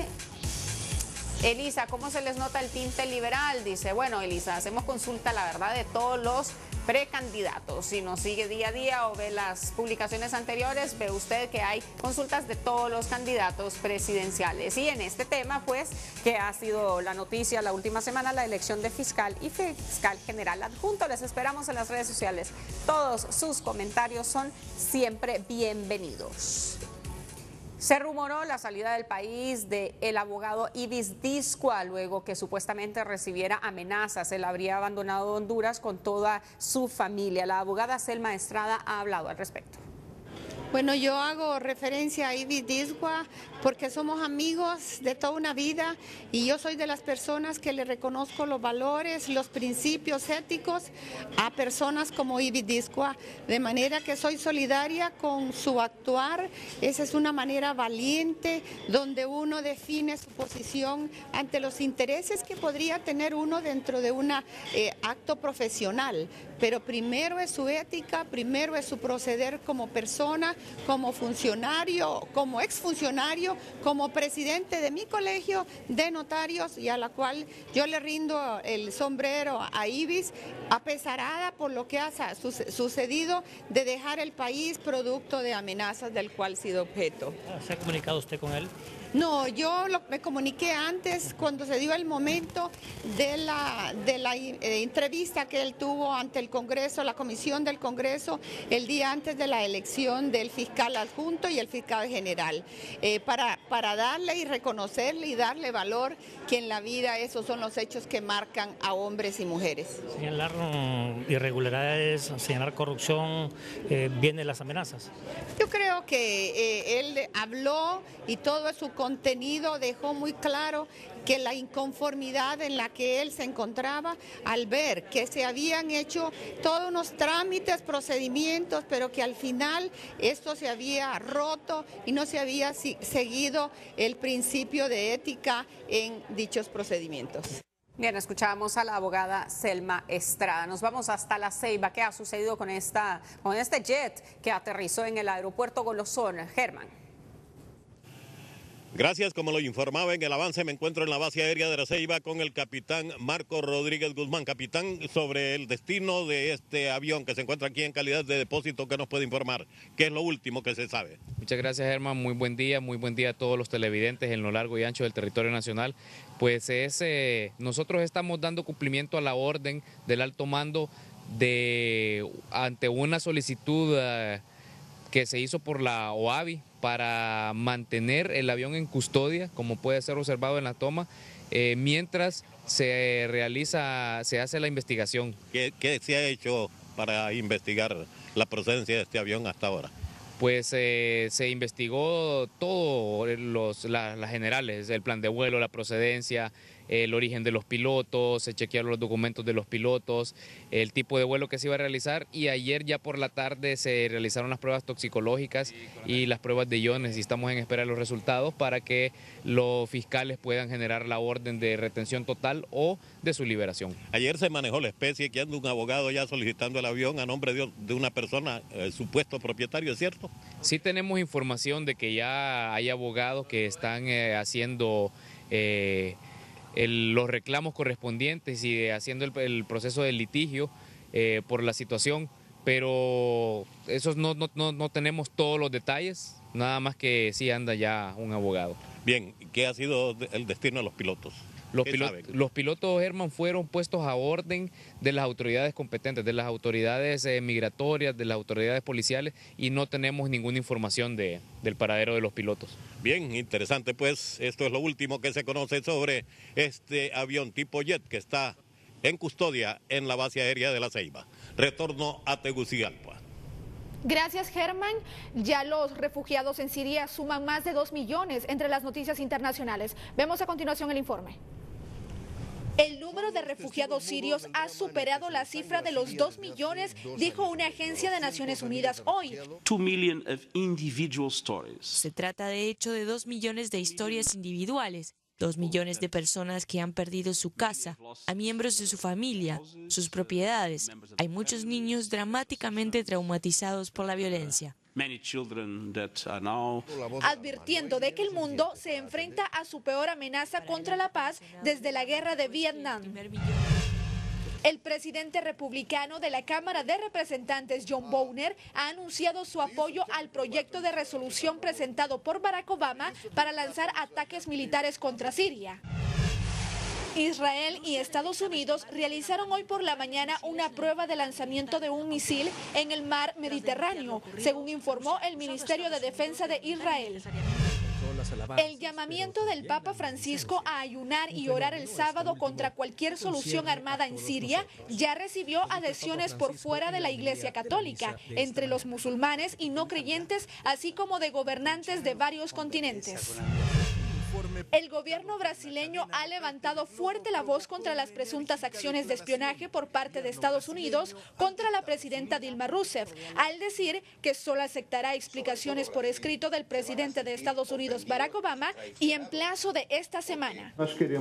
Elisa, ¿cómo se les nota el tinte liberal? Dice, bueno, Elisa, hacemos consulta, la verdad, de todos los precandidatos. Si nos sigue día a día o ve las publicaciones anteriores, ve usted que hay consultas de todos los candidatos presidenciales. Y en este tema, pues, que ha sido la noticia la última semana, la elección de fiscal y fiscal general adjunto. Les esperamos en las redes sociales. Todos sus comentarios son siempre bienvenidos. Se rumoró la salida del país del abogado Ibis Discua, luego que supuestamente recibiera amenazas. Él habría abandonado Honduras con toda su familia. La abogada Selma Estrada ha hablado al respecto. Bueno, yo hago referencia a Ibis Disgua porque somos amigos de toda una vida y yo soy de las personas que le reconozco los valores, los principios éticos a personas como Ibis Disgua, de manera que soy solidaria con su actuar. Esa es una manera valiente donde uno define su posición ante los intereses que podría tener uno dentro de un acto profesional, pero primero es su ética, primero es su proceder como persona, como funcionario, como exfuncionario, como presidente de mi colegio de notarios y a la cual yo le rindo el sombrero a Ibis, apesarada por lo que ha sucedido de dejar el país producto de amenazas del cual ha sido objeto. ¿Se ha comunicado usted con él? No, yo me comuniqué antes cuando se dio el momento de la entrevista que él tuvo ante el Congreso, la comisión del Congreso, el día antes de la elección del fiscal adjunto y el fiscal general, para darle y reconocerle y darle valor que en la vida esos son los hechos que marcan a hombres y mujeres. Señalar irregularidades, señalar corrupción, vienen las amenazas. Yo creo que él habló y todo su contenido dejó muy claro que la inconformidad en la que él se encontraba al ver que se habían hecho todos unos trámites, procedimientos, pero que al final esto se había roto y no se había seguido el principio de ética en dichos procedimientos. Bien, escuchamos a la abogada Selma Estrada. Nos vamos hasta La Ceiba. ¿Qué ha sucedido con este jet que aterrizó en el aeropuerto Golosón? Germán. Gracias, como lo informaba en el avance, me encuentro en la base aérea de La Ceiba con el capitán Marco Rodríguez Guzmán. Capitán, sobre el destino de este avión que se encuentra aquí en calidad de depósito, ¿qué nos puede informar? ¿Qué es lo último que se sabe? Muchas gracias, Germán. Muy buen día a todos los televidentes en lo largo y ancho del territorio nacional. Pues nosotros estamos dando cumplimiento a la orden del alto mando ante una solicitud que se hizo por la OAVI para mantener el avión en custodia, como puede ser observado en la toma, mientras se hace la investigación. ¿Qué se ha hecho para investigar la procedencia de este avión hasta ahora? Pues se investigó todo, las generales, el plan de vuelo, la procedencia, el origen de los pilotos, se chequearon los documentos de los pilotos, el tipo de vuelo que se iba a realizar, y ayer ya por la tarde se realizaron las pruebas toxicológicas y las pruebas de iones y estamos en espera de los resultados para que los fiscales puedan generar la orden de retención total o de su liberación. Ayer se manejó la especie que anda un abogado ya solicitando el avión a nombre de una persona, supuesto propietario, ¿es cierto? Sí tenemos información de que ya hay abogados que están haciendo los reclamos correspondientes y haciendo el proceso de litigio por la situación, pero esos no tenemos todos los detalles, nada más que sí anda ya un abogado. Bien, ¿qué ha sido el destino de los pilotos? Los pilotos, Germán, fueron puestos a orden de las autoridades competentes, de las autoridades migratorias, de las autoridades policiales, y no tenemos ninguna información del paradero de los pilotos. Bien, interesante, pues esto es lo último que se conoce sobre este avión tipo jet que está en custodia en la base aérea de La Ceiba. Retorno a Tegucigalpa. Gracias, Germán. Ya los refugiados en Siria suman más de 2 millones entre las noticias internacionales. Vemos a continuación el informe. El número de refugiados sirios ha superado la cifra de los 2 millones, dijo una agencia de Naciones Unidas hoy. 2 million of individual stories. Se trata de hecho de 2 millones de historias individuales, 2 millones de personas que han perdido su casa, a miembros de su familia, sus propiedades. Hay muchos niños dramáticamente traumatizados por la violencia. Advirtiendo de que el mundo se enfrenta a su peor amenaza contra la paz desde la guerra de Vietnam. El presidente republicano de la Cámara de Representantes, John Boehner, ha anunciado su apoyo al proyecto de resolución presentado por Barack Obama para lanzar ataques militares contra Siria. Israel y Estados Unidos realizaron hoy por la mañana una prueba de lanzamiento de un misil en el mar Mediterráneo, según informó el Ministerio de Defensa de Israel. El llamamiento del Papa Francisco a ayunar y orar el sábado contra cualquier solución armada en Siria ya recibió adhesiones por fuera de la Iglesia Católica, entre los musulmanes y no creyentes, así como de gobernantes de varios continentes. El gobierno brasileño ha levantado fuerte la voz contra las presuntas acciones de espionaje por parte de Estados Unidos contra la presidenta Dilma Rousseff, al decir que solo aceptará explicaciones por escrito del presidente de Estados Unidos, Barack Obama, y en plazo de esta semana.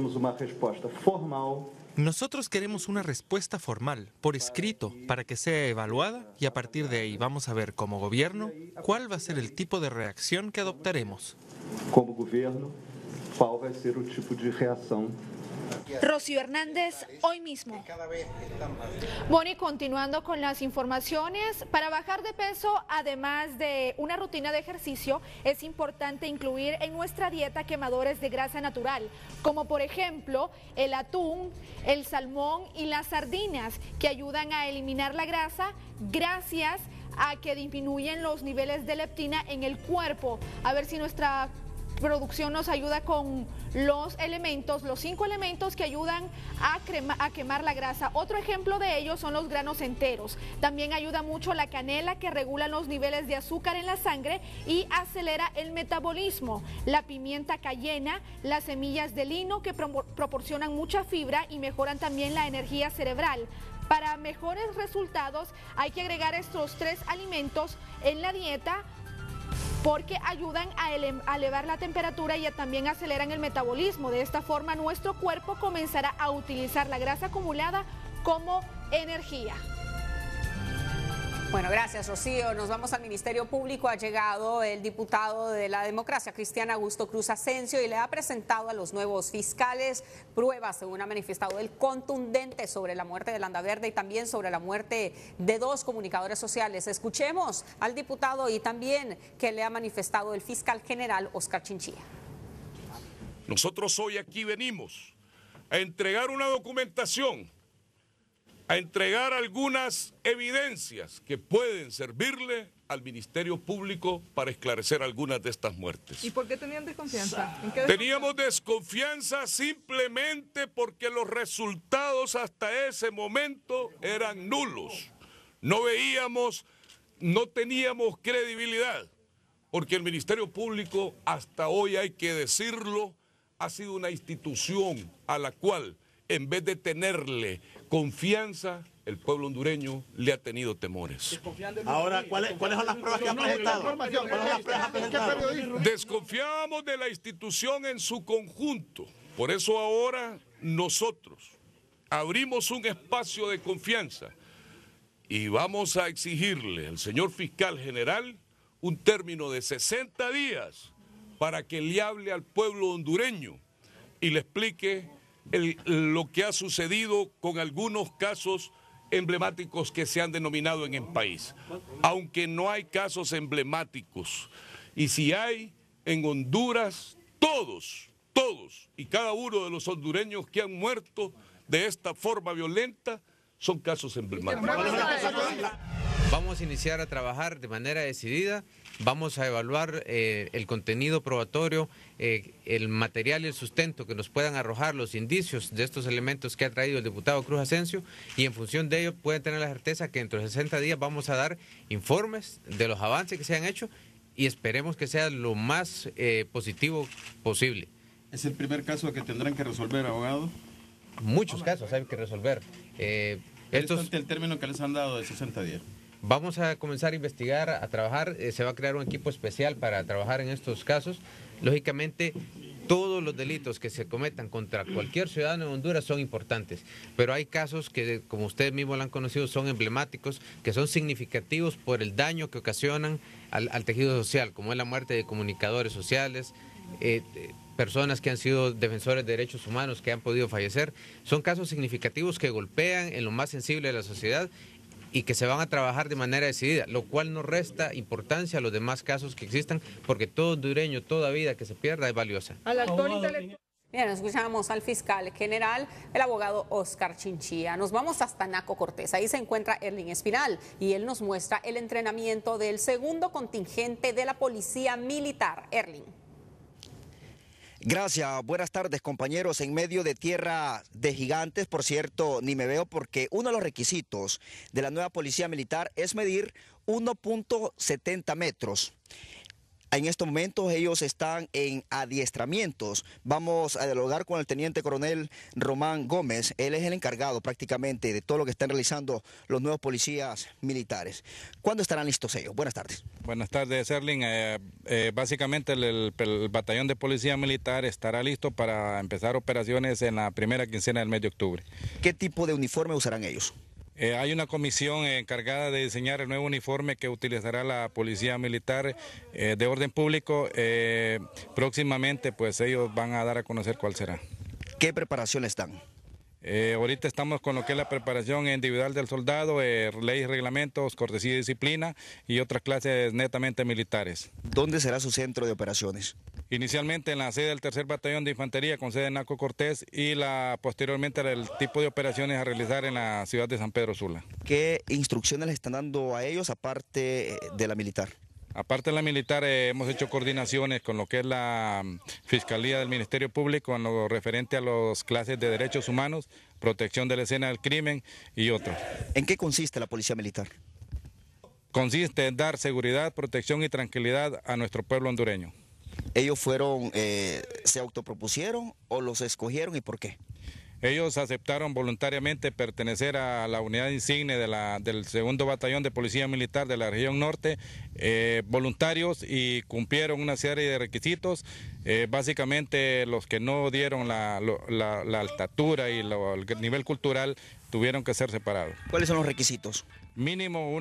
Nosotros queremos una respuesta formal, por escrito, para que sea evaluada y a partir de ahí vamos a ver como gobierno cuál va a ser el tipo de reacción que adoptaremos. Como gobierno, ¿cuál va a ser el tipo de reacción? Rocío Hernández, Hoy Mismo. Bueno, y continuando con las informaciones, para bajar de peso, además de una rutina de ejercicio, es importante incluir en nuestra dieta quemadores de grasa natural, como por ejemplo el atún, el salmón y las sardinas, que ayudan a eliminar la grasa gracias a que disminuyen los niveles de leptina en el cuerpo. A ver si nuestra producción nos ayuda con los 5 elementos que ayudan a quemar la grasa. Otro ejemplo de ellos son los granos enteros. También ayuda mucho la canela, que regula los niveles de azúcar en la sangre y acelera el metabolismo. La pimienta cayena, las semillas de lino, que proporcionan mucha fibra y mejoran también la energía cerebral. Para mejores resultados hay que agregar estos 3 alimentos en la dieta, porque ayudan a elevar la temperatura y también aceleran el metabolismo. De esta forma, nuestro cuerpo comenzará a utilizar la grasa acumulada como energía. Bueno, gracias, Rocío. Nos vamos al Ministerio Público. Ha llegado el diputado de la Democracia Cristiana, Augusto Cruz Asensio, y le ha presentado a los nuevos fiscales pruebas, según ha manifestado él, contundentes sobre la muerte de Landaverde y también sobre la muerte de 2 comunicadores sociales. Escuchemos al diputado y también que le ha manifestado el fiscal general Oscar Chinchilla. Nosotros hoy aquí venimos a entregar una documentación, a entregar algunas evidencias que pueden servirle al Ministerio Público para esclarecer algunas de estas muertes. ¿Y por qué tenían desconfianza? Teníamos desconfianza simplemente porque los resultados hasta ese momento eran nulos. No veíamos, no teníamos credibilidad, porque el Ministerio Público, hasta hoy hay que decirlo, ha sido una institución a la cual, en vez de tenerle confianza, el pueblo hondureño le ha tenido temores. Ahora, ¿cuáles son las pruebas que ha presentado? Desconfiamos de la institución en su conjunto. Por eso ahora nosotros abrimos un espacio de confianza y vamos a exigirle al señor fiscal general un término de 60 días para que le hable al pueblo hondureño y le explique lo que ha sucedido con algunos casos emblemáticos que se han denominado en el país. Aunque no hay casos emblemáticos, y si hay en Honduras, todos y cada uno de los hondureños que han muerto de esta forma violenta son casos emblemáticos. Vamos a iniciar a trabajar de manera decidida, vamos a evaluar el contenido probatorio, el material y el sustento que nos puedan arrojar los indicios de estos elementos que ha traído el diputado Cruz Asensio, y en función de ello pueden tener la certeza que dentro de 60 días vamos a dar informes de los avances que se han hecho y esperemos que sea lo más positivo posible. ¿Es el primer caso que tendrán que resolver, abogado? Muchos casos hay que resolver. Estos el término que les han dado de 60 días. Vamos a comenzar a investigar, a trabajar, se va a crear un equipo especial para trabajar en estos casos. Lógicamente, todos los delitos que se cometan contra cualquier ciudadano de Honduras son importantes, pero hay casos que, como ustedes mismos lo han conocido, son emblemáticos, que son significativos por el daño que ocasionan al tejido social, como es la muerte de comunicadores sociales, personas que han sido defensores de derechos humanos que han podido fallecer. Son casos significativos que golpean en lo más sensible de la sociedad y que se van a trabajar de manera decidida, lo cual no resta importancia a los demás casos que existan, porque todo hondureño, toda vida que se pierda es valiosa. Bien, escuchamos al fiscal general, el abogado Oscar Chinchilla. Nos vamos hasta Naco Cortés. Ahí se encuentra Erling Espinal y él nos muestra el entrenamiento del segundo contingente de la Policía Militar. Erling. Gracias, buenas tardes compañeros. En medio de tierra de gigantes, por cierto, ni me veo porque uno de los requisitos de la nueva policía militar es medir 1.70 metros. En estos momentos ellos están en adiestramientos. Vamos a dialogar con el teniente coronel Román Gómez. Él es el encargado prácticamente de todo lo que están realizando los nuevos policías militares. ¿Cuándo estarán listos ellos? Buenas tardes. Buenas tardes, Erling. Básicamente el batallón de policía militar estará listo para empezar operaciones en la primera quincena del mes de octubre. ¿Qué tipo de uniforme usarán ellos? Hay una comisión encargada de diseñar el nuevo uniforme que utilizará la Policía Militar de Orden Público. Próximamente, pues ellos van a dar a conocer cuál será. ¿Qué preparación están? Ahorita estamos con lo que es la preparación individual del soldado, leyes, reglamentos, cortesía y disciplina y otras clases netamente militares. ¿Dónde será su centro de operaciones? Inicialmente en la sede del 3er Batallón de Infantería con sede en Naco Cortés y posteriormente el tipo de operaciones a realizar en la ciudad de San Pedro Sula. ¿Qué instrucciones le están dando a ellos aparte de la militar? Aparte de la militar, hemos hecho coordinaciones con lo que es la Fiscalía del Ministerio Público en lo referente a las clases de derechos humanos, protección de la escena del crimen y otros. ¿En qué consiste la policía militar? Consiste en dar seguridad, protección y tranquilidad a nuestro pueblo hondureño. ¿Ellos se autopropusieron o los escogieron y por qué? Ellos aceptaron voluntariamente pertenecer a la unidad insigne del 2º Batallón de Policía Militar de la región norte, voluntarios, y cumplieron una serie de requisitos. Básicamente los que no dieron la altatura y el nivel cultural tuvieron que ser separados. ¿Cuáles son los requisitos? Mínimo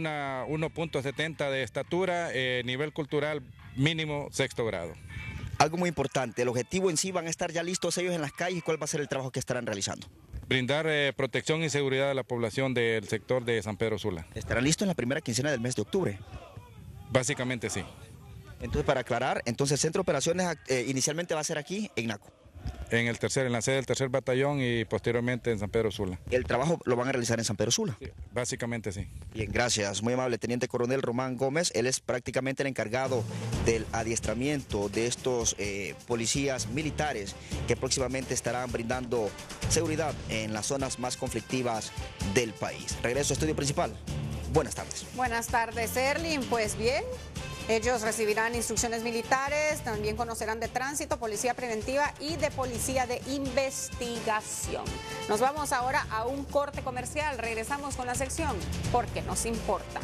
1.70 de estatura, nivel cultural mínimo 6º grado. Algo muy importante, el objetivo en sí, ¿van a estar ya listos ellos en las calles? ¿Cuál va a ser el trabajo que estarán realizando? Brindar protección y seguridad a la población del sector de San Pedro Sula. ¿Estarán listos en la primera quincena del mes de octubre? Básicamente sí. Entonces, para aclarar, entonces el centro de operaciones inicialmente va a ser aquí en Naco. En la sede del 3er Batallón y posteriormente en San Pedro Sula. ¿El trabajo lo van a realizar en San Pedro Sula? Sí, básicamente sí. Bien, gracias. Muy amable, teniente coronel Román Gómez. Él es prácticamente el encargado del adiestramiento de estos policías militares que próximamente estarán brindando seguridad en las zonas más conflictivas del país. Regreso a estudio principal. Buenas tardes. Buenas tardes, Erling. Pues bien, ellos recibirán instrucciones militares, también conocerán de tránsito, policía preventiva y de policía de investigación. Nos vamos ahora a un corte comercial. Regresamos con la sección Porque nos importa.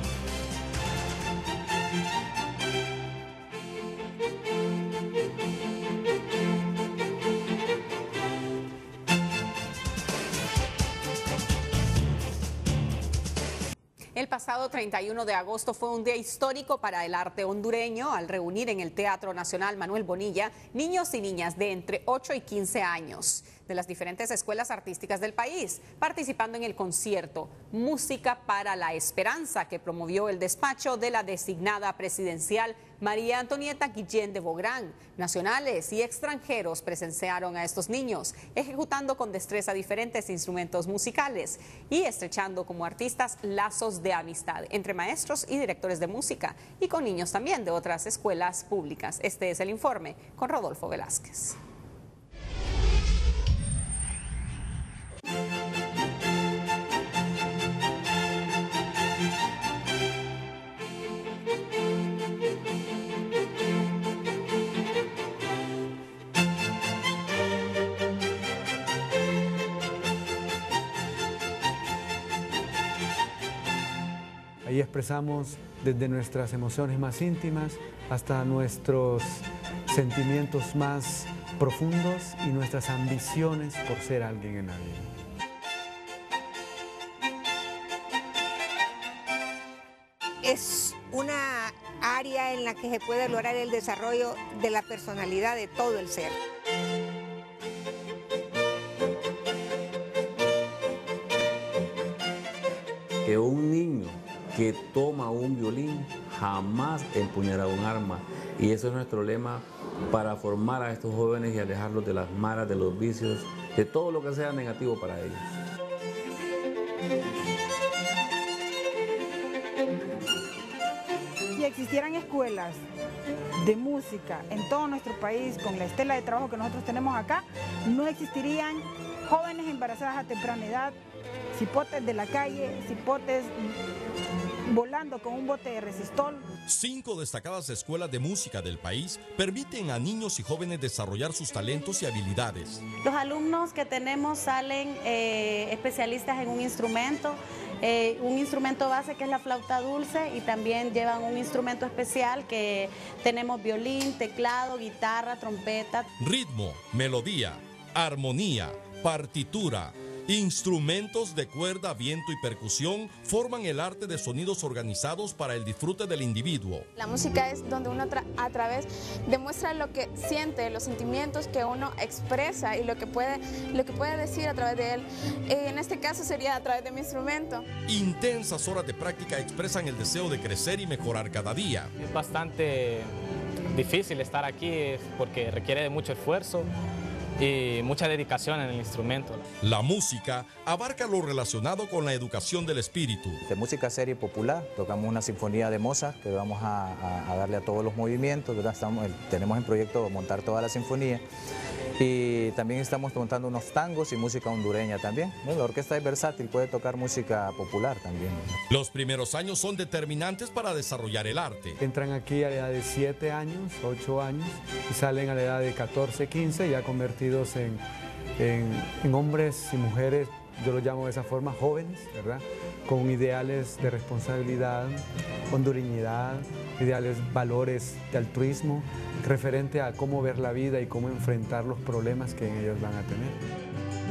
El pasado 31 de agosto fue un día histórico para el arte hondureño al reunir en el Teatro Nacional Manuel Bonilla niños y niñas de entre 8 y 15 años de las diferentes escuelas artísticas del país, participando en el concierto Música para la Esperanza que promovió el despacho de la designada presidencial María Antonieta Guillén de Bográn. Nacionales y extranjeros presenciaron a estos niños, ejecutando con destreza diferentes instrumentos musicales y estrechando como artistas lazos de amistad entre maestros y directores de música y con niños también de otras escuelas públicas. Este es el informe con Rodolfo Velázquez. Ahí expresamos desde nuestras emociones más íntimas hasta nuestros sentimientos más profundos y nuestras ambiciones por ser alguien en la vida. Es una área en la que se puede lograr el desarrollo de la personalidad de todo el ser. Que un niño que toma un violín jamás empuñará un arma, y eso es nuestro lema para formar a estos jóvenes y alejarlos de las maras, de los vicios, de todo lo que sea negativo para ellos. Si existieran escuelas de música en todo nuestro país, con la estela de trabajo que nosotros tenemos acá, no existirían jóvenes embarazadas a temprana edad, cipotes de la calle, cipotes volando con un bote de resistol. 5 destacadas escuelas de música del país permiten a niños y jóvenes desarrollar sus talentos y habilidades. Los alumnos que tenemos salen especialistas en un instrumento base que es la flauta dulce, y también llevan un instrumento especial que tenemos violín, teclado, guitarra, trompeta. Ritmo, melodía, armonía, partitura, instrumentos de cuerda, viento y percusión forman el arte de sonidos organizados para el disfrute del individuo. La música es donde uno a través demuestra lo que siente, los sentimientos que uno expresa y lo que puede decir a través de él. En este caso sería a través de mi instrumento. Intensas horas de práctica expresan el deseo de crecer y mejorar cada día. Es bastante difícil estar aquí porque requiere de mucho esfuerzo y mucha dedicación en el instrumento. La música abarca lo relacionado con la educación del espíritu. De música seria y popular, tocamos una sinfonía de Mozart que vamos a darle a todos los movimientos, ¿verdad? Tenemos en proyecto montar toda la sinfonía, y también estamos montando unos tangos y música hondureña también. La orquesta es versátil, puede tocar música popular también. Los primeros años son determinantes para desarrollar el arte. Entran aquí a la edad de 7 años, 8 años, y salen a la edad de 14, 15, ya convertidos en hombres y mujeres, yo los llamo de esa forma, jóvenes, ¿verdad? Con ideales de responsabilidad, hondureñidad, ideales, valores de altruismo, referente a cómo ver la vida y cómo enfrentar los problemas que ellos van a tener.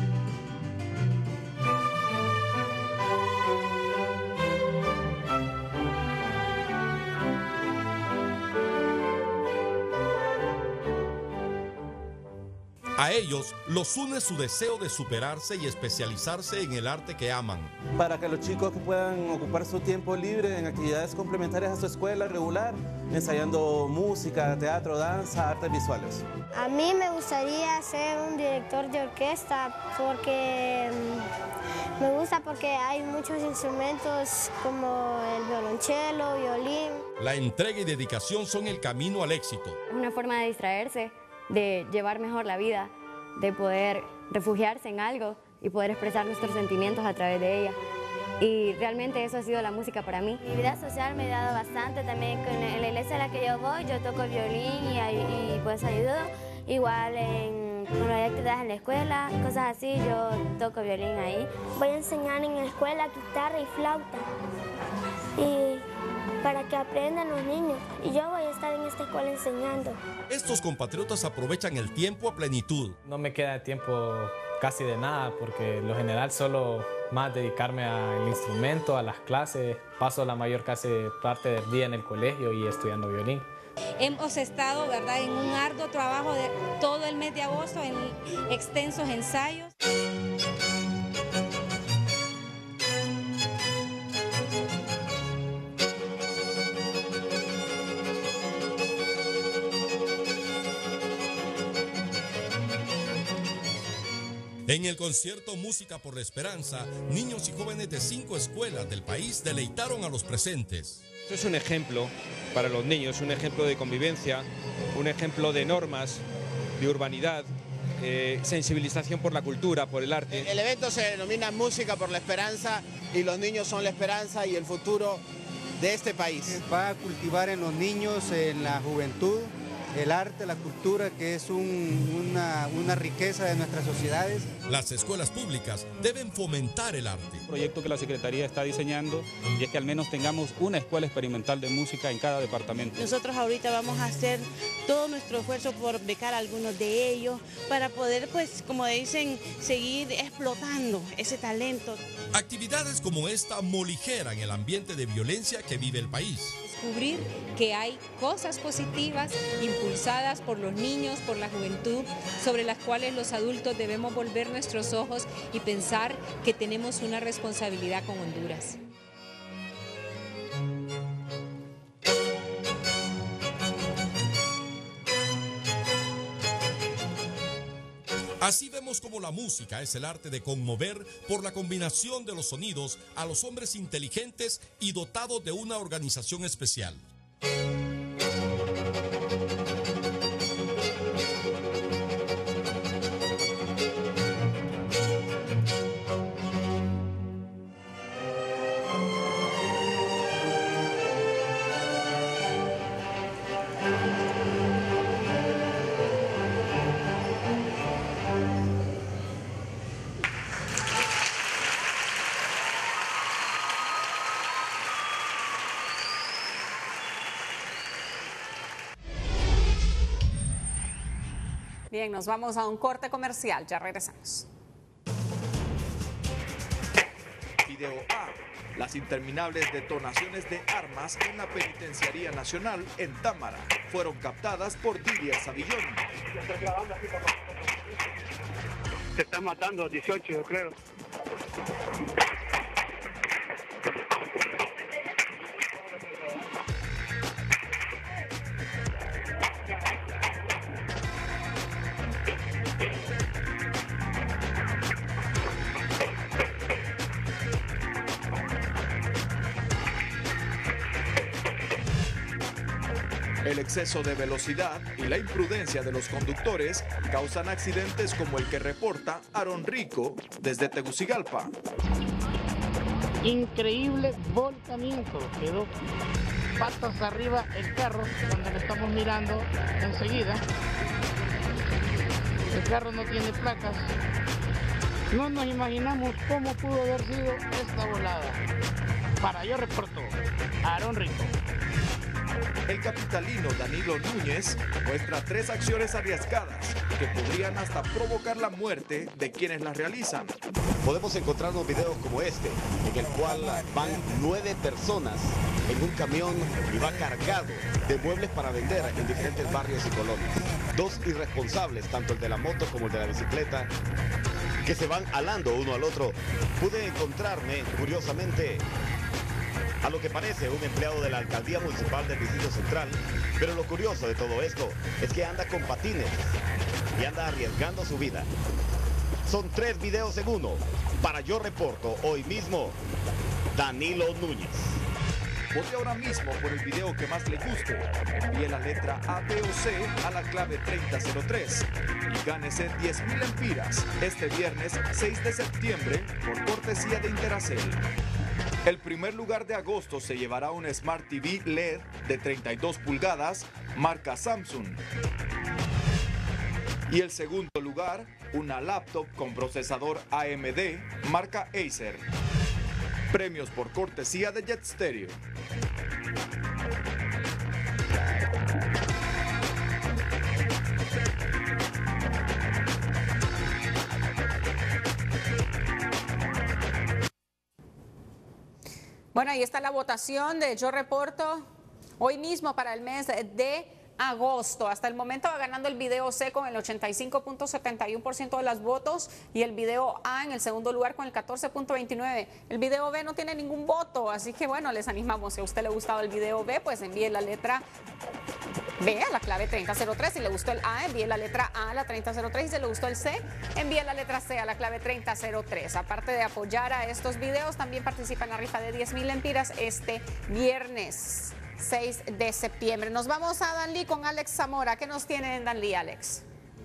A ellos los une su deseo de superarse y especializarse en el arte que aman. Para que los chicos que puedan ocupar su tiempo libre en actividades complementarias a su escuela regular, ensayando música, teatro, danza, artes visuales. A mí me gustaría ser un director de orquesta porque me gusta porque hay muchos instrumentos como el violonchelo, violín. La entrega y dedicación son el camino al éxito. Es una forma de distraerse, de llevar mejor la vida, de poder refugiarse en algo y poder expresar nuestros sentimientos a través de ella. Y realmente eso ha sido la música para mí. Mi vida social me ha dado bastante también. En la iglesia a la que yo voy, yo toco violín y pues ayudo. Igual cuando hay actividades en la escuela, cosas así, yo toco violín ahí. Voy a enseñar en la escuela guitarra y flauta. Y para que aprendan los niños. Y yo voy a estar en esta escuela enseñando. Estos compatriotas aprovechan el tiempo a plenitud. No me queda tiempo casi de nada, porque en lo general solo más dedicarme al instrumento, a las clases. Paso la mayor casi parte del día en el colegio y estudiando violín. Hemos estado, ¿verdad?, en un arduo trabajo de todo el mes de agosto, en extensos ensayos. En el concierto Música por la Esperanza, niños y jóvenes de 5 escuelas del país deleitaron a los presentes. Esto es un ejemplo para los niños, un ejemplo de convivencia, un ejemplo de normas, de urbanidad, sensibilización por la cultura, por el arte. El evento se denomina Música por la Esperanza y los niños son la esperanza y el futuro de este país. Va a cultivar en los niños, en la juventud, el arte, la cultura, que es una riqueza de nuestras sociedades. Las escuelas públicas deben fomentar el arte. Un proyecto que la Secretaría está diseñando y es que al menos tengamos una escuela experimental de música en cada departamento. Nosotros ahorita vamos a hacer todo nuestro esfuerzo por becar a algunos de ellos para poder, pues, como dicen, seguir explotando ese talento. Actividades como esta moligeran el ambiente de violencia que vive el país. Descubrir que hay cosas positivas impulsadas por los niños, por la juventud, sobre las cuales los adultos debemos volver nuestros ojos y pensar que tenemos una responsabilidad con Honduras. Así vemos cómo la música es el arte de conmover por la combinación de los sonidos a los hombres inteligentes y dotados de una organización especial. Bien, nos vamos a un corte comercial, ya regresamos. Video A. Las interminables detonaciones de armas en la Penitenciaría Nacional en Támara fueron captadas por Didier Savillón. Se están matando 18, yo creo. El exceso de velocidad y la imprudencia de los conductores causan accidentes como el que reporta Aaron Rico desde Tegucigalpa. Increíble volcamiento, quedó patas arriba el carro cuando lo estamos mirando enseguida. El carro no tiene placas. No nos imaginamos cómo pudo haber sido esta volada. Para Yo Reporto, Aaron Rico. El capitalino Danilo Núñez muestra 3 acciones arriesgadas que podrían hasta provocar la muerte de quienes las realizan. Podemos encontrarnos videos como este, en el cual van 9 personas en un camión y va cargado de muebles para vender en diferentes barrios y colonias. 2 irresponsables, tanto el de la moto como el de la bicicleta, que se van alando uno al otro. Pude encontrarme, curiosamente, a lo que parece un empleado de la Alcaldía Municipal del Distrito Central, pero lo curioso de todo esto es que anda con patines y anda arriesgando su vida. Son 3 videos en uno. Para Yo Reporto, hoy mismo, Danilo Núñez. Vote ahora mismo por el video que más le guste. Envíe la letra A, B o C a la clave 3003 y gánese 10.000 lempiras este viernes 6 de septiembre por cortesía de Interacel. El primer lugar de agosto se llevará un Smart TV LED de 32 pulgadas, marca Samsung. Y el segundo lugar, una laptop con procesador AMD, marca Acer. Premios por cortesía de Jet Stereo. Bueno, ahí está la votación de Yo Reporto hoy mismo para el mes de agosto. Hasta el momento va ganando el video C con el 85.71% de los votos y el video A en el segundo lugar con el 14.29%. El video B no tiene ningún voto, así que bueno, les animamos. Si a usted le ha gustado el video B, pues envíe la letra B a la clave 3003. Si le gustó el A, envíe la letra A a la 3003. Y si le gustó el C, envíe la letra C a la clave 3003. Aparte de apoyar a estos videos, también participa en la rifa de 10.000 lempiras este viernes 6 de septiembre. Nos vamos a Danlí con Alex Zamora. ¿Qué nos tiene en Danlí, Alex?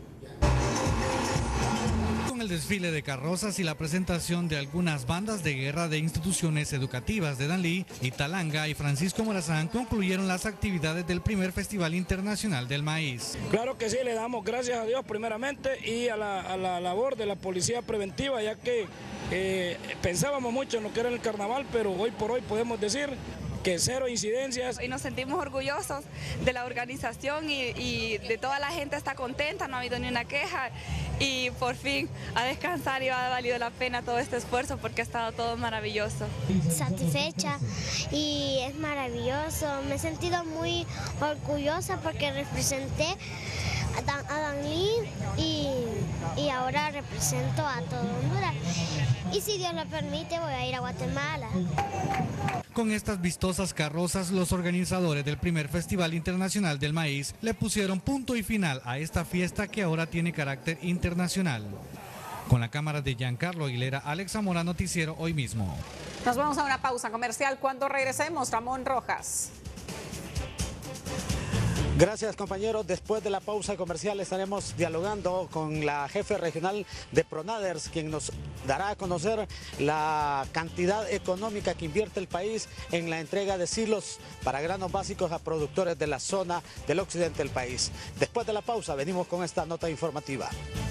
Con el desfile de carrozas y la presentación de algunas bandas de guerra de instituciones educativas de Danlí, Italanga y Francisco Morazán concluyeron las actividades del primer Festival Internacional del Maíz. Claro que sí, le damos gracias a Dios primeramente y a la labor de la policía preventiva, ya que pensábamos mucho en lo que era el carnaval, pero hoy por hoy podemos decir que 0 incidencias. Y nos sentimos orgullosos de la organización y de toda la gente está contenta, no ha habido ni una queja y por fin a descansar y ha valido la pena todo este esfuerzo porque ha estado todo maravilloso. Satisfecha y es maravilloso, me he sentido muy orgullosa porque representé a Danlí y ahora represento a todo Honduras y si Dios lo permite voy a ir a Guatemala. Con estas vistosas carrozas, los organizadores del primer Festival Internacional del Maíz le pusieron punto y final a esta fiesta que ahora tiene carácter internacional. Con la cámara de Giancarlo Aguilera, Alex Zamora, Noticiero Hoy Mismo. Nos vamos a una pausa comercial. Cuando regresemos, Ramón Rojas. Gracias, compañeros. Después de la pausa comercial estaremos dialogando con la jefe regional de Pronaders, quien nos dará a conocer la cantidad económica que invierte el país en la entrega de silos para granos básicos a productores de la zona del occidente del país. Después de la pausa venimos con esta nota informativa.